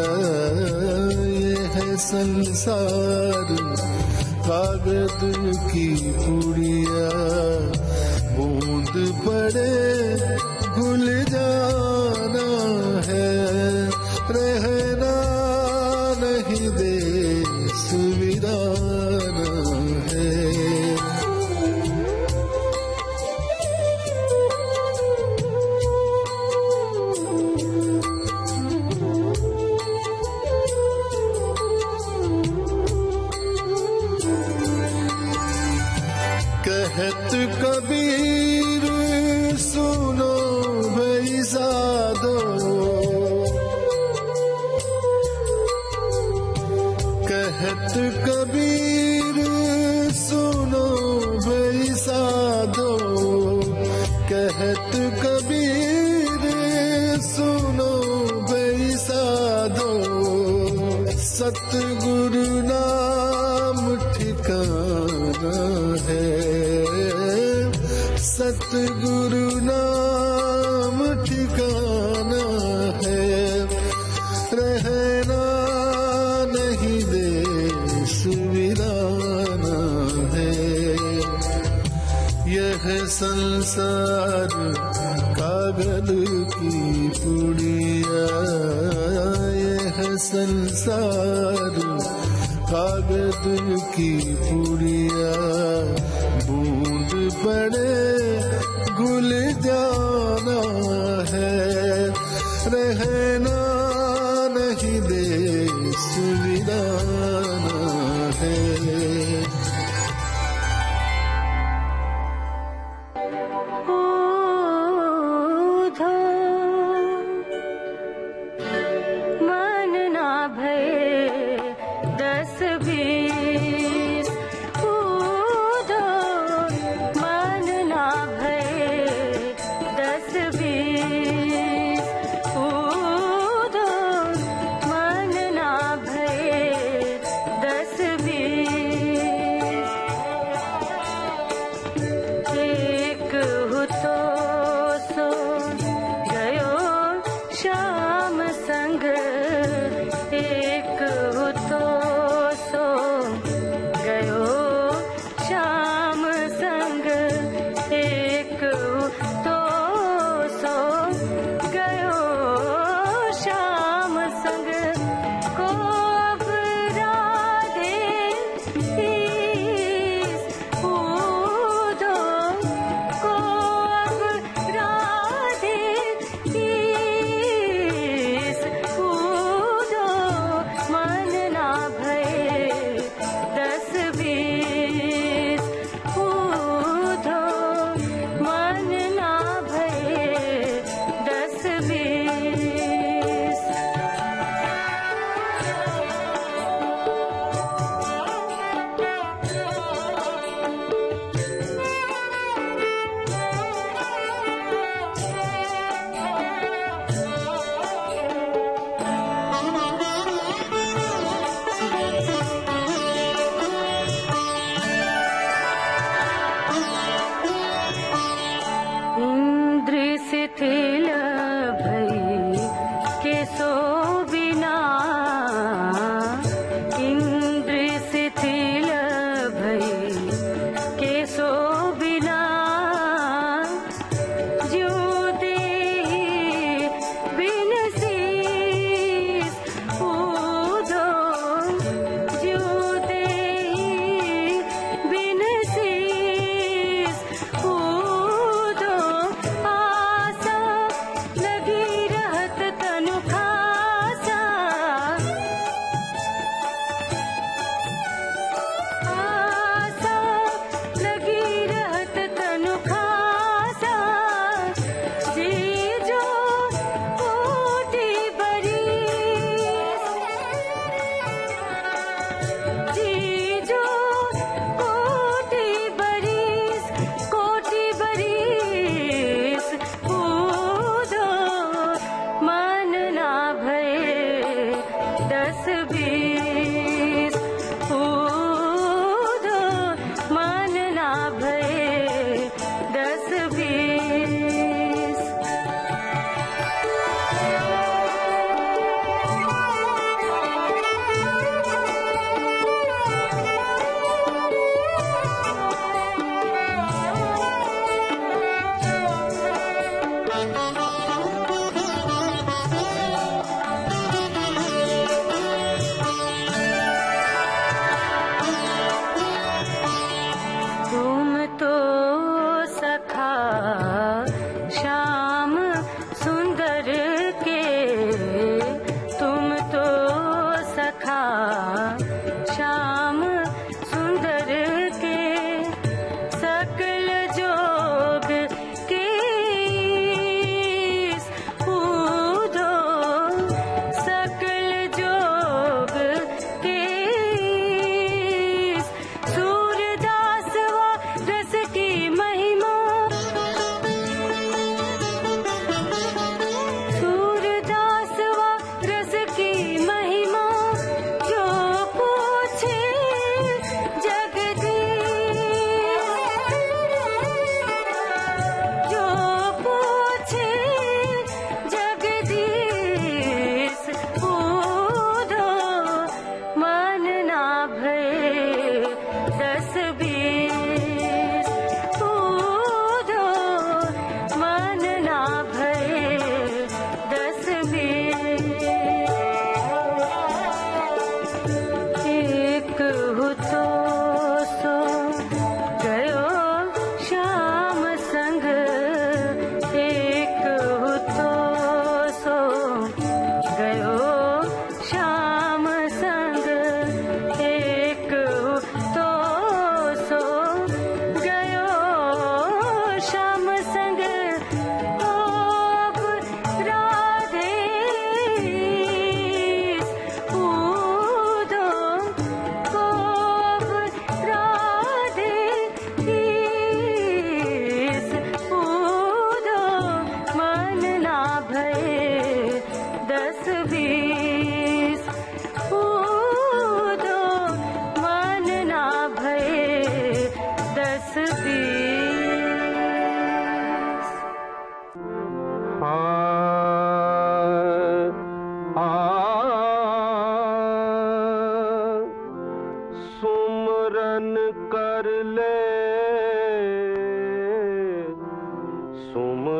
यह संसार कागज की पुड़िया, बूंद पड़े घुल जाना है, रहना नहीं देश वीराना है। कहत कबीर सुनो भई साधो, कहत कबीर सुनो भई साधो, कहत कबीर सुनो भई साधो, सतगुरु नाम ठिकाना है, सतगुरु नाम ठिकाना है, रहना नहीं देश वीराना है। यह संसार कागज की पुड़िया, यह संसार कागज की पुड़िया, बूंद पड़े घुल जाना है, रहना नहीं देश वीराना है।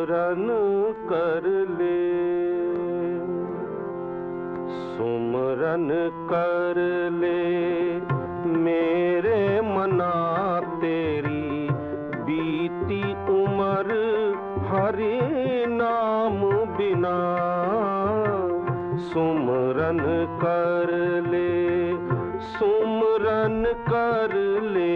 सुमरन कर ले, सुमरन कर ले मेरे मना तेरी बीती उम्र हरि नाम बिना। सुमरन कर ले, सुमरन कर ले,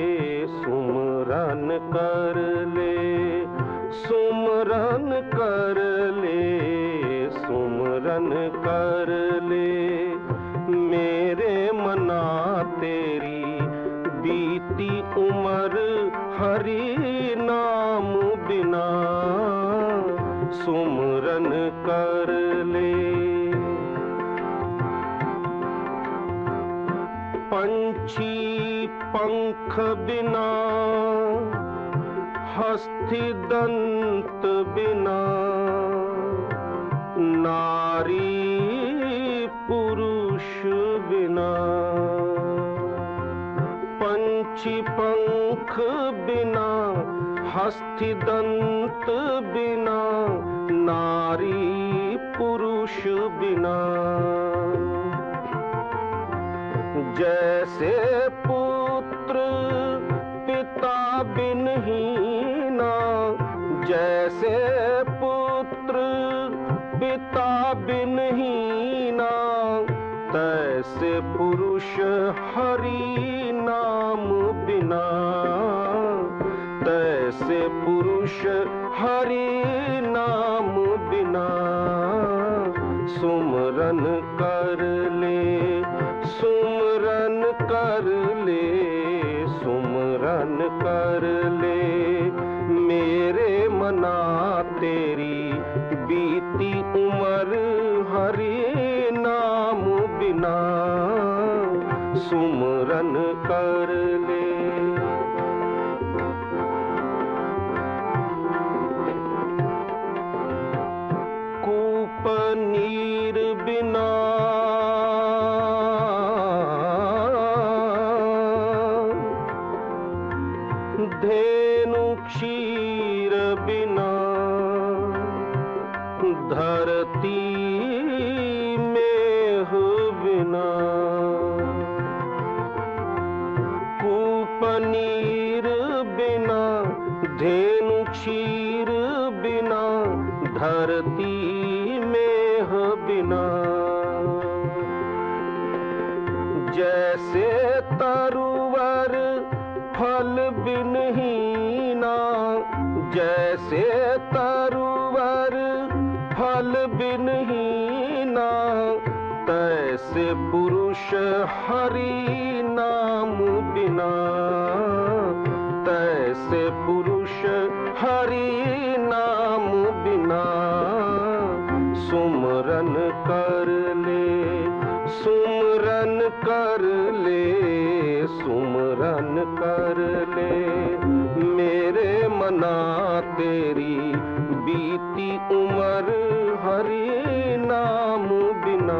सुमरन कर ले, सुमरन कर ले, सुमरन कर ले मेरे मना तेरी बीती उम्र हरि नाम बिना। सुमरन कर ले। पंछी पंख बिना, हस्ती दंत बिना, नारी पुरुष बिना। पंछी पंख बिना, हस्ती दंत बिना, नारी पुरुष बिना। जैसे पुत्र पिता बिन हीना, जैसे पुत्र पिता बिन हीना, तैसे पुरुष हरि नाम बिना। तैसे पुरुष हरि नाम बिना। सुमरन कर ले, सुमरन कर ले, सुमरन कर ले मेरे मना तेरी बीती उम्र हरि नाम बिना। सुमरन कर ले। कूप नीर बिना, धेनु क्षीर बिना, धरती मेह बिना। कूप नीर बिना, धेनु क्षीर बिना, धरती मेह बिना। जैसे तरुवर फल बिन हीना, जैसे तरुवर फल बिन हीना, तैसे पुरुष हरि नाम बिना। तैसे पुरुष हरि नाम बिना। सुमरन कर ले, सुमरन कर ले, सुमरन कर ले मेरे मना तेरी बीती उम्र हरि नाम बिना।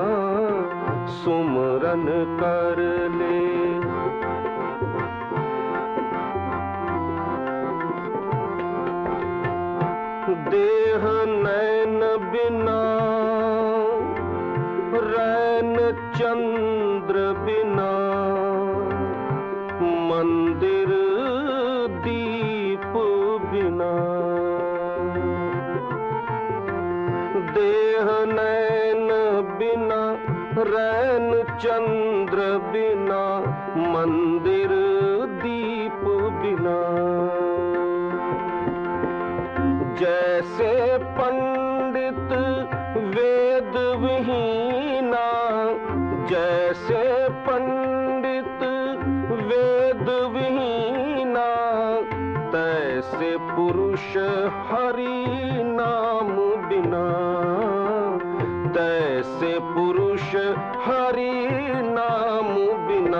सुमरन कर ले। देह नैन बिना, रैन चंद्र बिना, मंदिर दीप बिना। देह नैन बिना, रैन चंद्र बिना, मंदिर दीप बिना। जैसे पंडित वेद विहीना, जैसे पंडित वेद विहीना, तैसे पुरुष हरि नाम बिना। तैसे पुरुष हरि नाम बिना।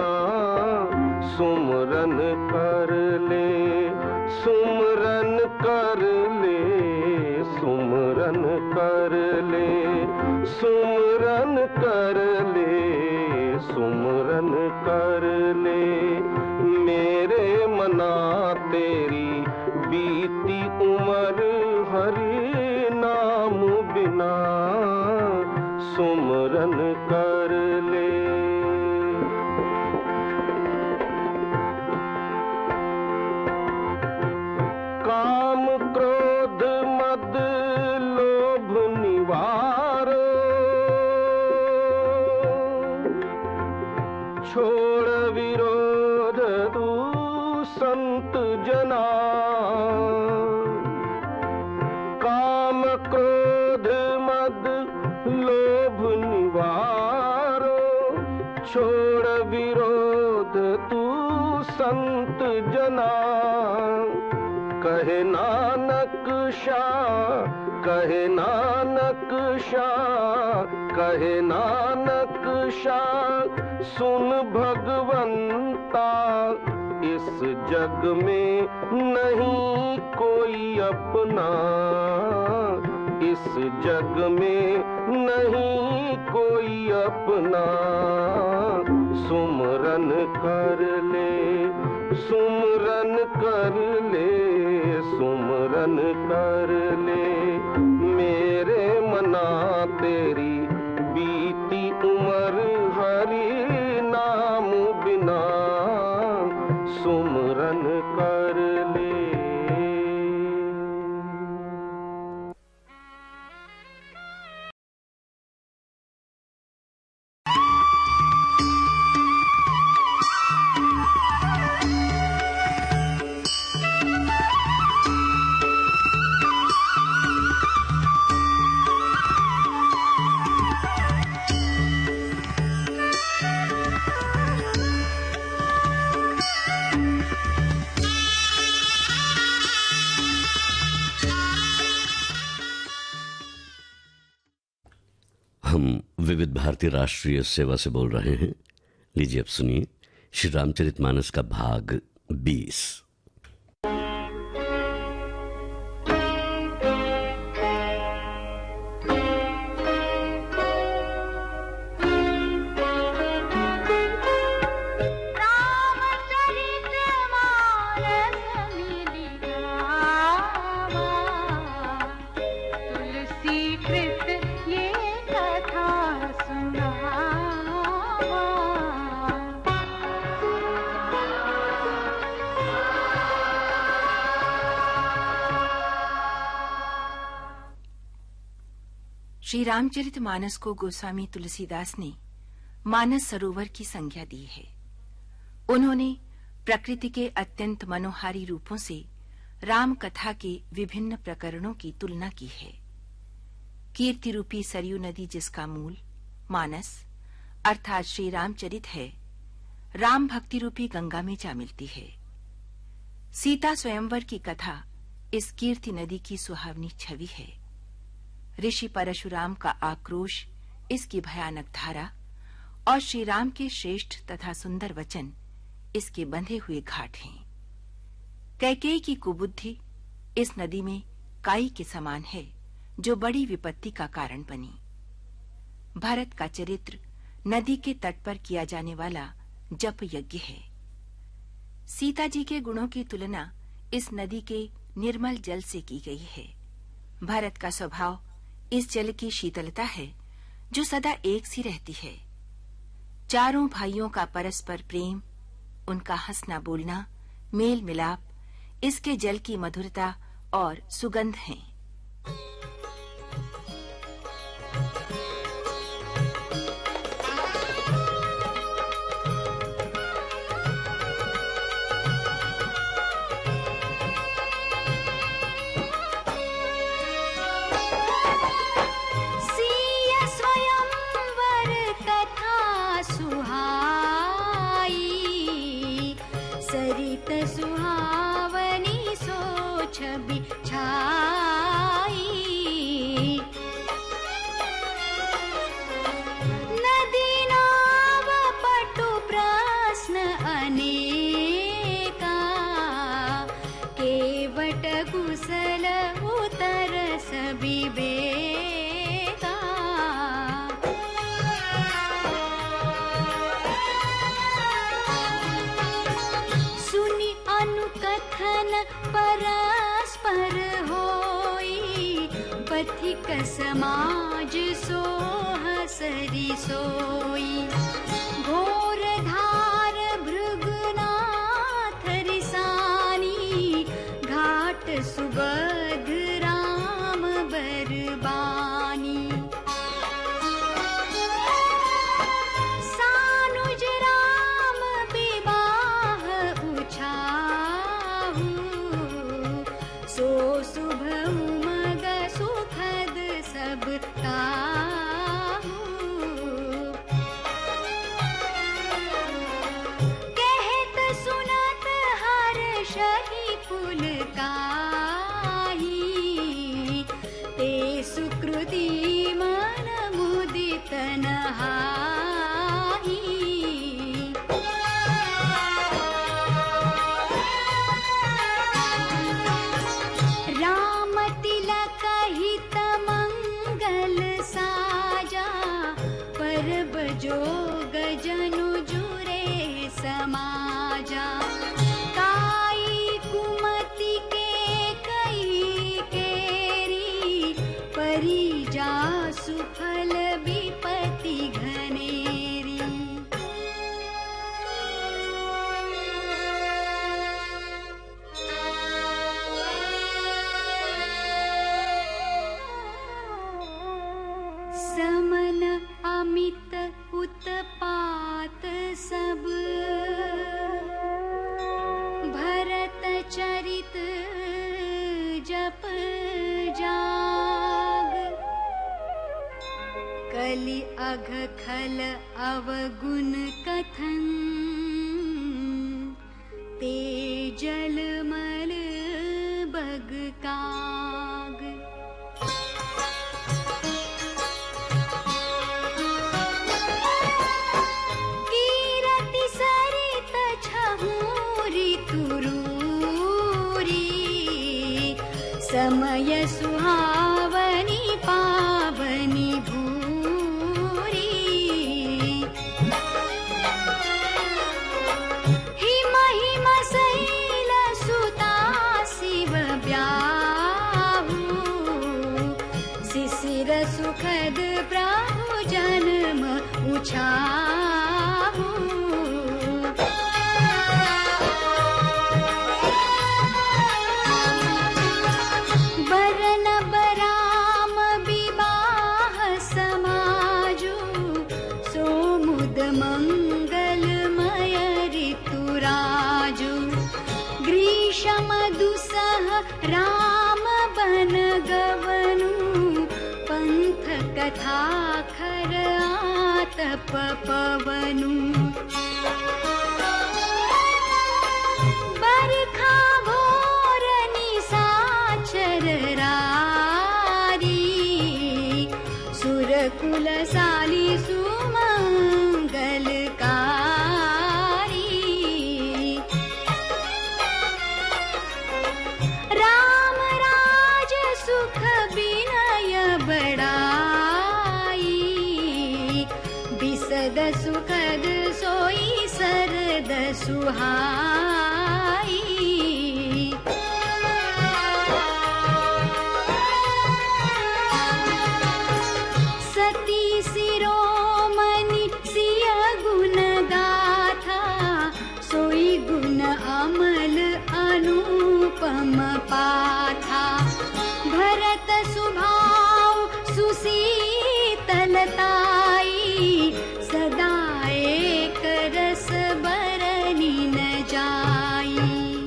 सुमरन कर ले, सुमरन कर ले, सुमरन कर ले, सुमरन कर ले, सुमरन कर ले मेरे मना तेरी बीती उम्र बिना सुमरन कर ले। काम क्रोध मद लोभ निवारो, छोड़ विरोध तू संत जना। काम क्रोध मद लोभ निवारो, छोड़ विरोध तू संत जना। कहे नानक शाह, कहे नानक शाह, कहे नानक शाह, सुन भगवंता इस जग में नहीं कोई अपना, इस जग में नहीं कोई अपना। सुमरन कर ले, सुमरन कर ले, सुमरन कर ले। मेरे मना तेरी बीती उम्र हरि नाम बिना सुमरन कर ले। हम विविध भारती राष्ट्रीय सेवा से बोल रहे हैं। लीजिए अब सुनिए श्री रामचरितमानस का भाग 20। श्री रामचरितमानस को गोस्वामी तुलसीदास ने मानस सरोवर की संज्ञा दी है। उन्होंने प्रकृति के अत्यंत मनोहारी रूपों से राम कथा के विभिन्न प्रकरणों की तुलना की है। कीर्ति रूपी सरयू नदी जिसका मूल मानस अर्थात श्री रामचरित है, राम भक्ति रूपी गंगा में जा मिलती है। सीता स्वयंवर की कथा इस कीर्ति नदी की सुहावनी छवि है। ऋषि परशुराम का आक्रोश इसकी भयानक धारा और श्री राम के श्रेष्ठ तथा सुंदर वचन इसके बंधे हुए घाट हैं। कैकेयी की कुबुद्धि इस नदी में काई के समान है जो बड़ी विपत्ति का कारण बनी। भरत का चरित्र नदी के तट पर किया जाने वाला जप यज्ञ है। सीता जी के गुणों की तुलना इस नदी के निर्मल जल से की गई है। भरत का स्वभाव इस जल की शीतलता है जो सदा एक सी रहती है। चारों भाइयों का परस्पर प्रेम, उनका हंसना बोलना, मेल मिलाप इसके जल की मधुरता और सुगंध हैं। सुहावनी सो छवि छाई, नदी नाव पटु प्रश्न अनेका, केवट कुशल उतर सविवेका। अनुकथन परस्पर होई, पथिक समाज सोह सरी सोई घोर धार भृगुनाथ रिसानी घाट सुबध राम बरबानी सानुज राम विवाह उछाहु सो शुभ उमग सुखद सब ताहु कहत सुनत हर्षहि पुलकाहि ते सुकृति मन मुदित नहाहि राम तिलक हित मंगल साजा परब जोग जनु जुरे समाजा काई कुमति के कई केरी परिजा सुफल विपति घनेरी समन अमित उत्पात सब भरत चरित जप जाग कलि अघ खल अवगुण कथन ते जल मल बग काग कीरति सरित छहूरि तुरूरी समय सुहावनी पावनी भूरी हिम हिम शैल सुता शिव ब्याहु शिशिर सुखद प्रभु जन्म उछाहु बरन बराम विवाह समाजु सोमुद मंगलमय ऋतुराजु ग्रीष्म दुसह राम बन गवनु पंथ कथा खर आतप पवनु बरखा भोर निशाचर रारी सुरकुल साली सुमंगलकारी राम राज सुख विनय बड़ाई बिसद सुखद सोई सरद सुहाई सती शिरोमणि सिय गुण गाथा सोई गुण अमल अनुपम पाथा भरत सुभाव सुशीतलताई सदा एक रस बरनी न जाई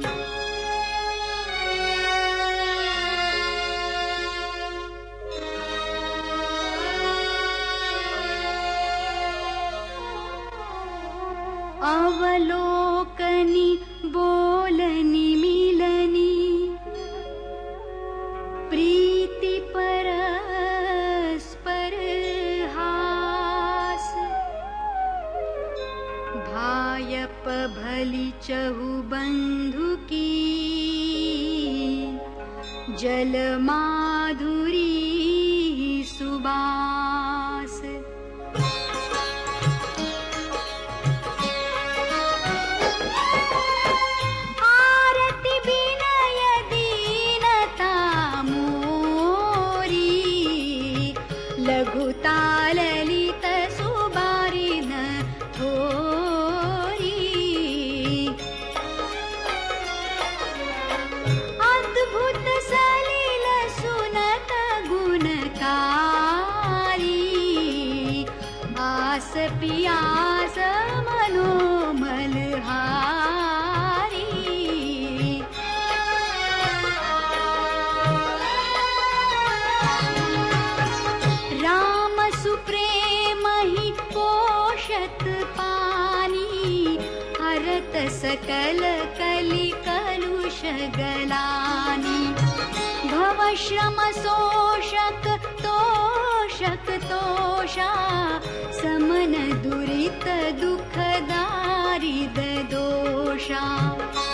अवलोकनी बोलनी मिलनी प्रीति परस्पर हास भायप भली चहु बंधु की जल माधुरी सुबास आरती विनय दीनता मोरी पियास मनोमल हारी। राम सुप्रेम ही पोषत पानी, हरत सकल कलि कलुष गलानी। भव श्रम शोषक तोषक तोषा, समन दुरित दुख दारिद दोषा।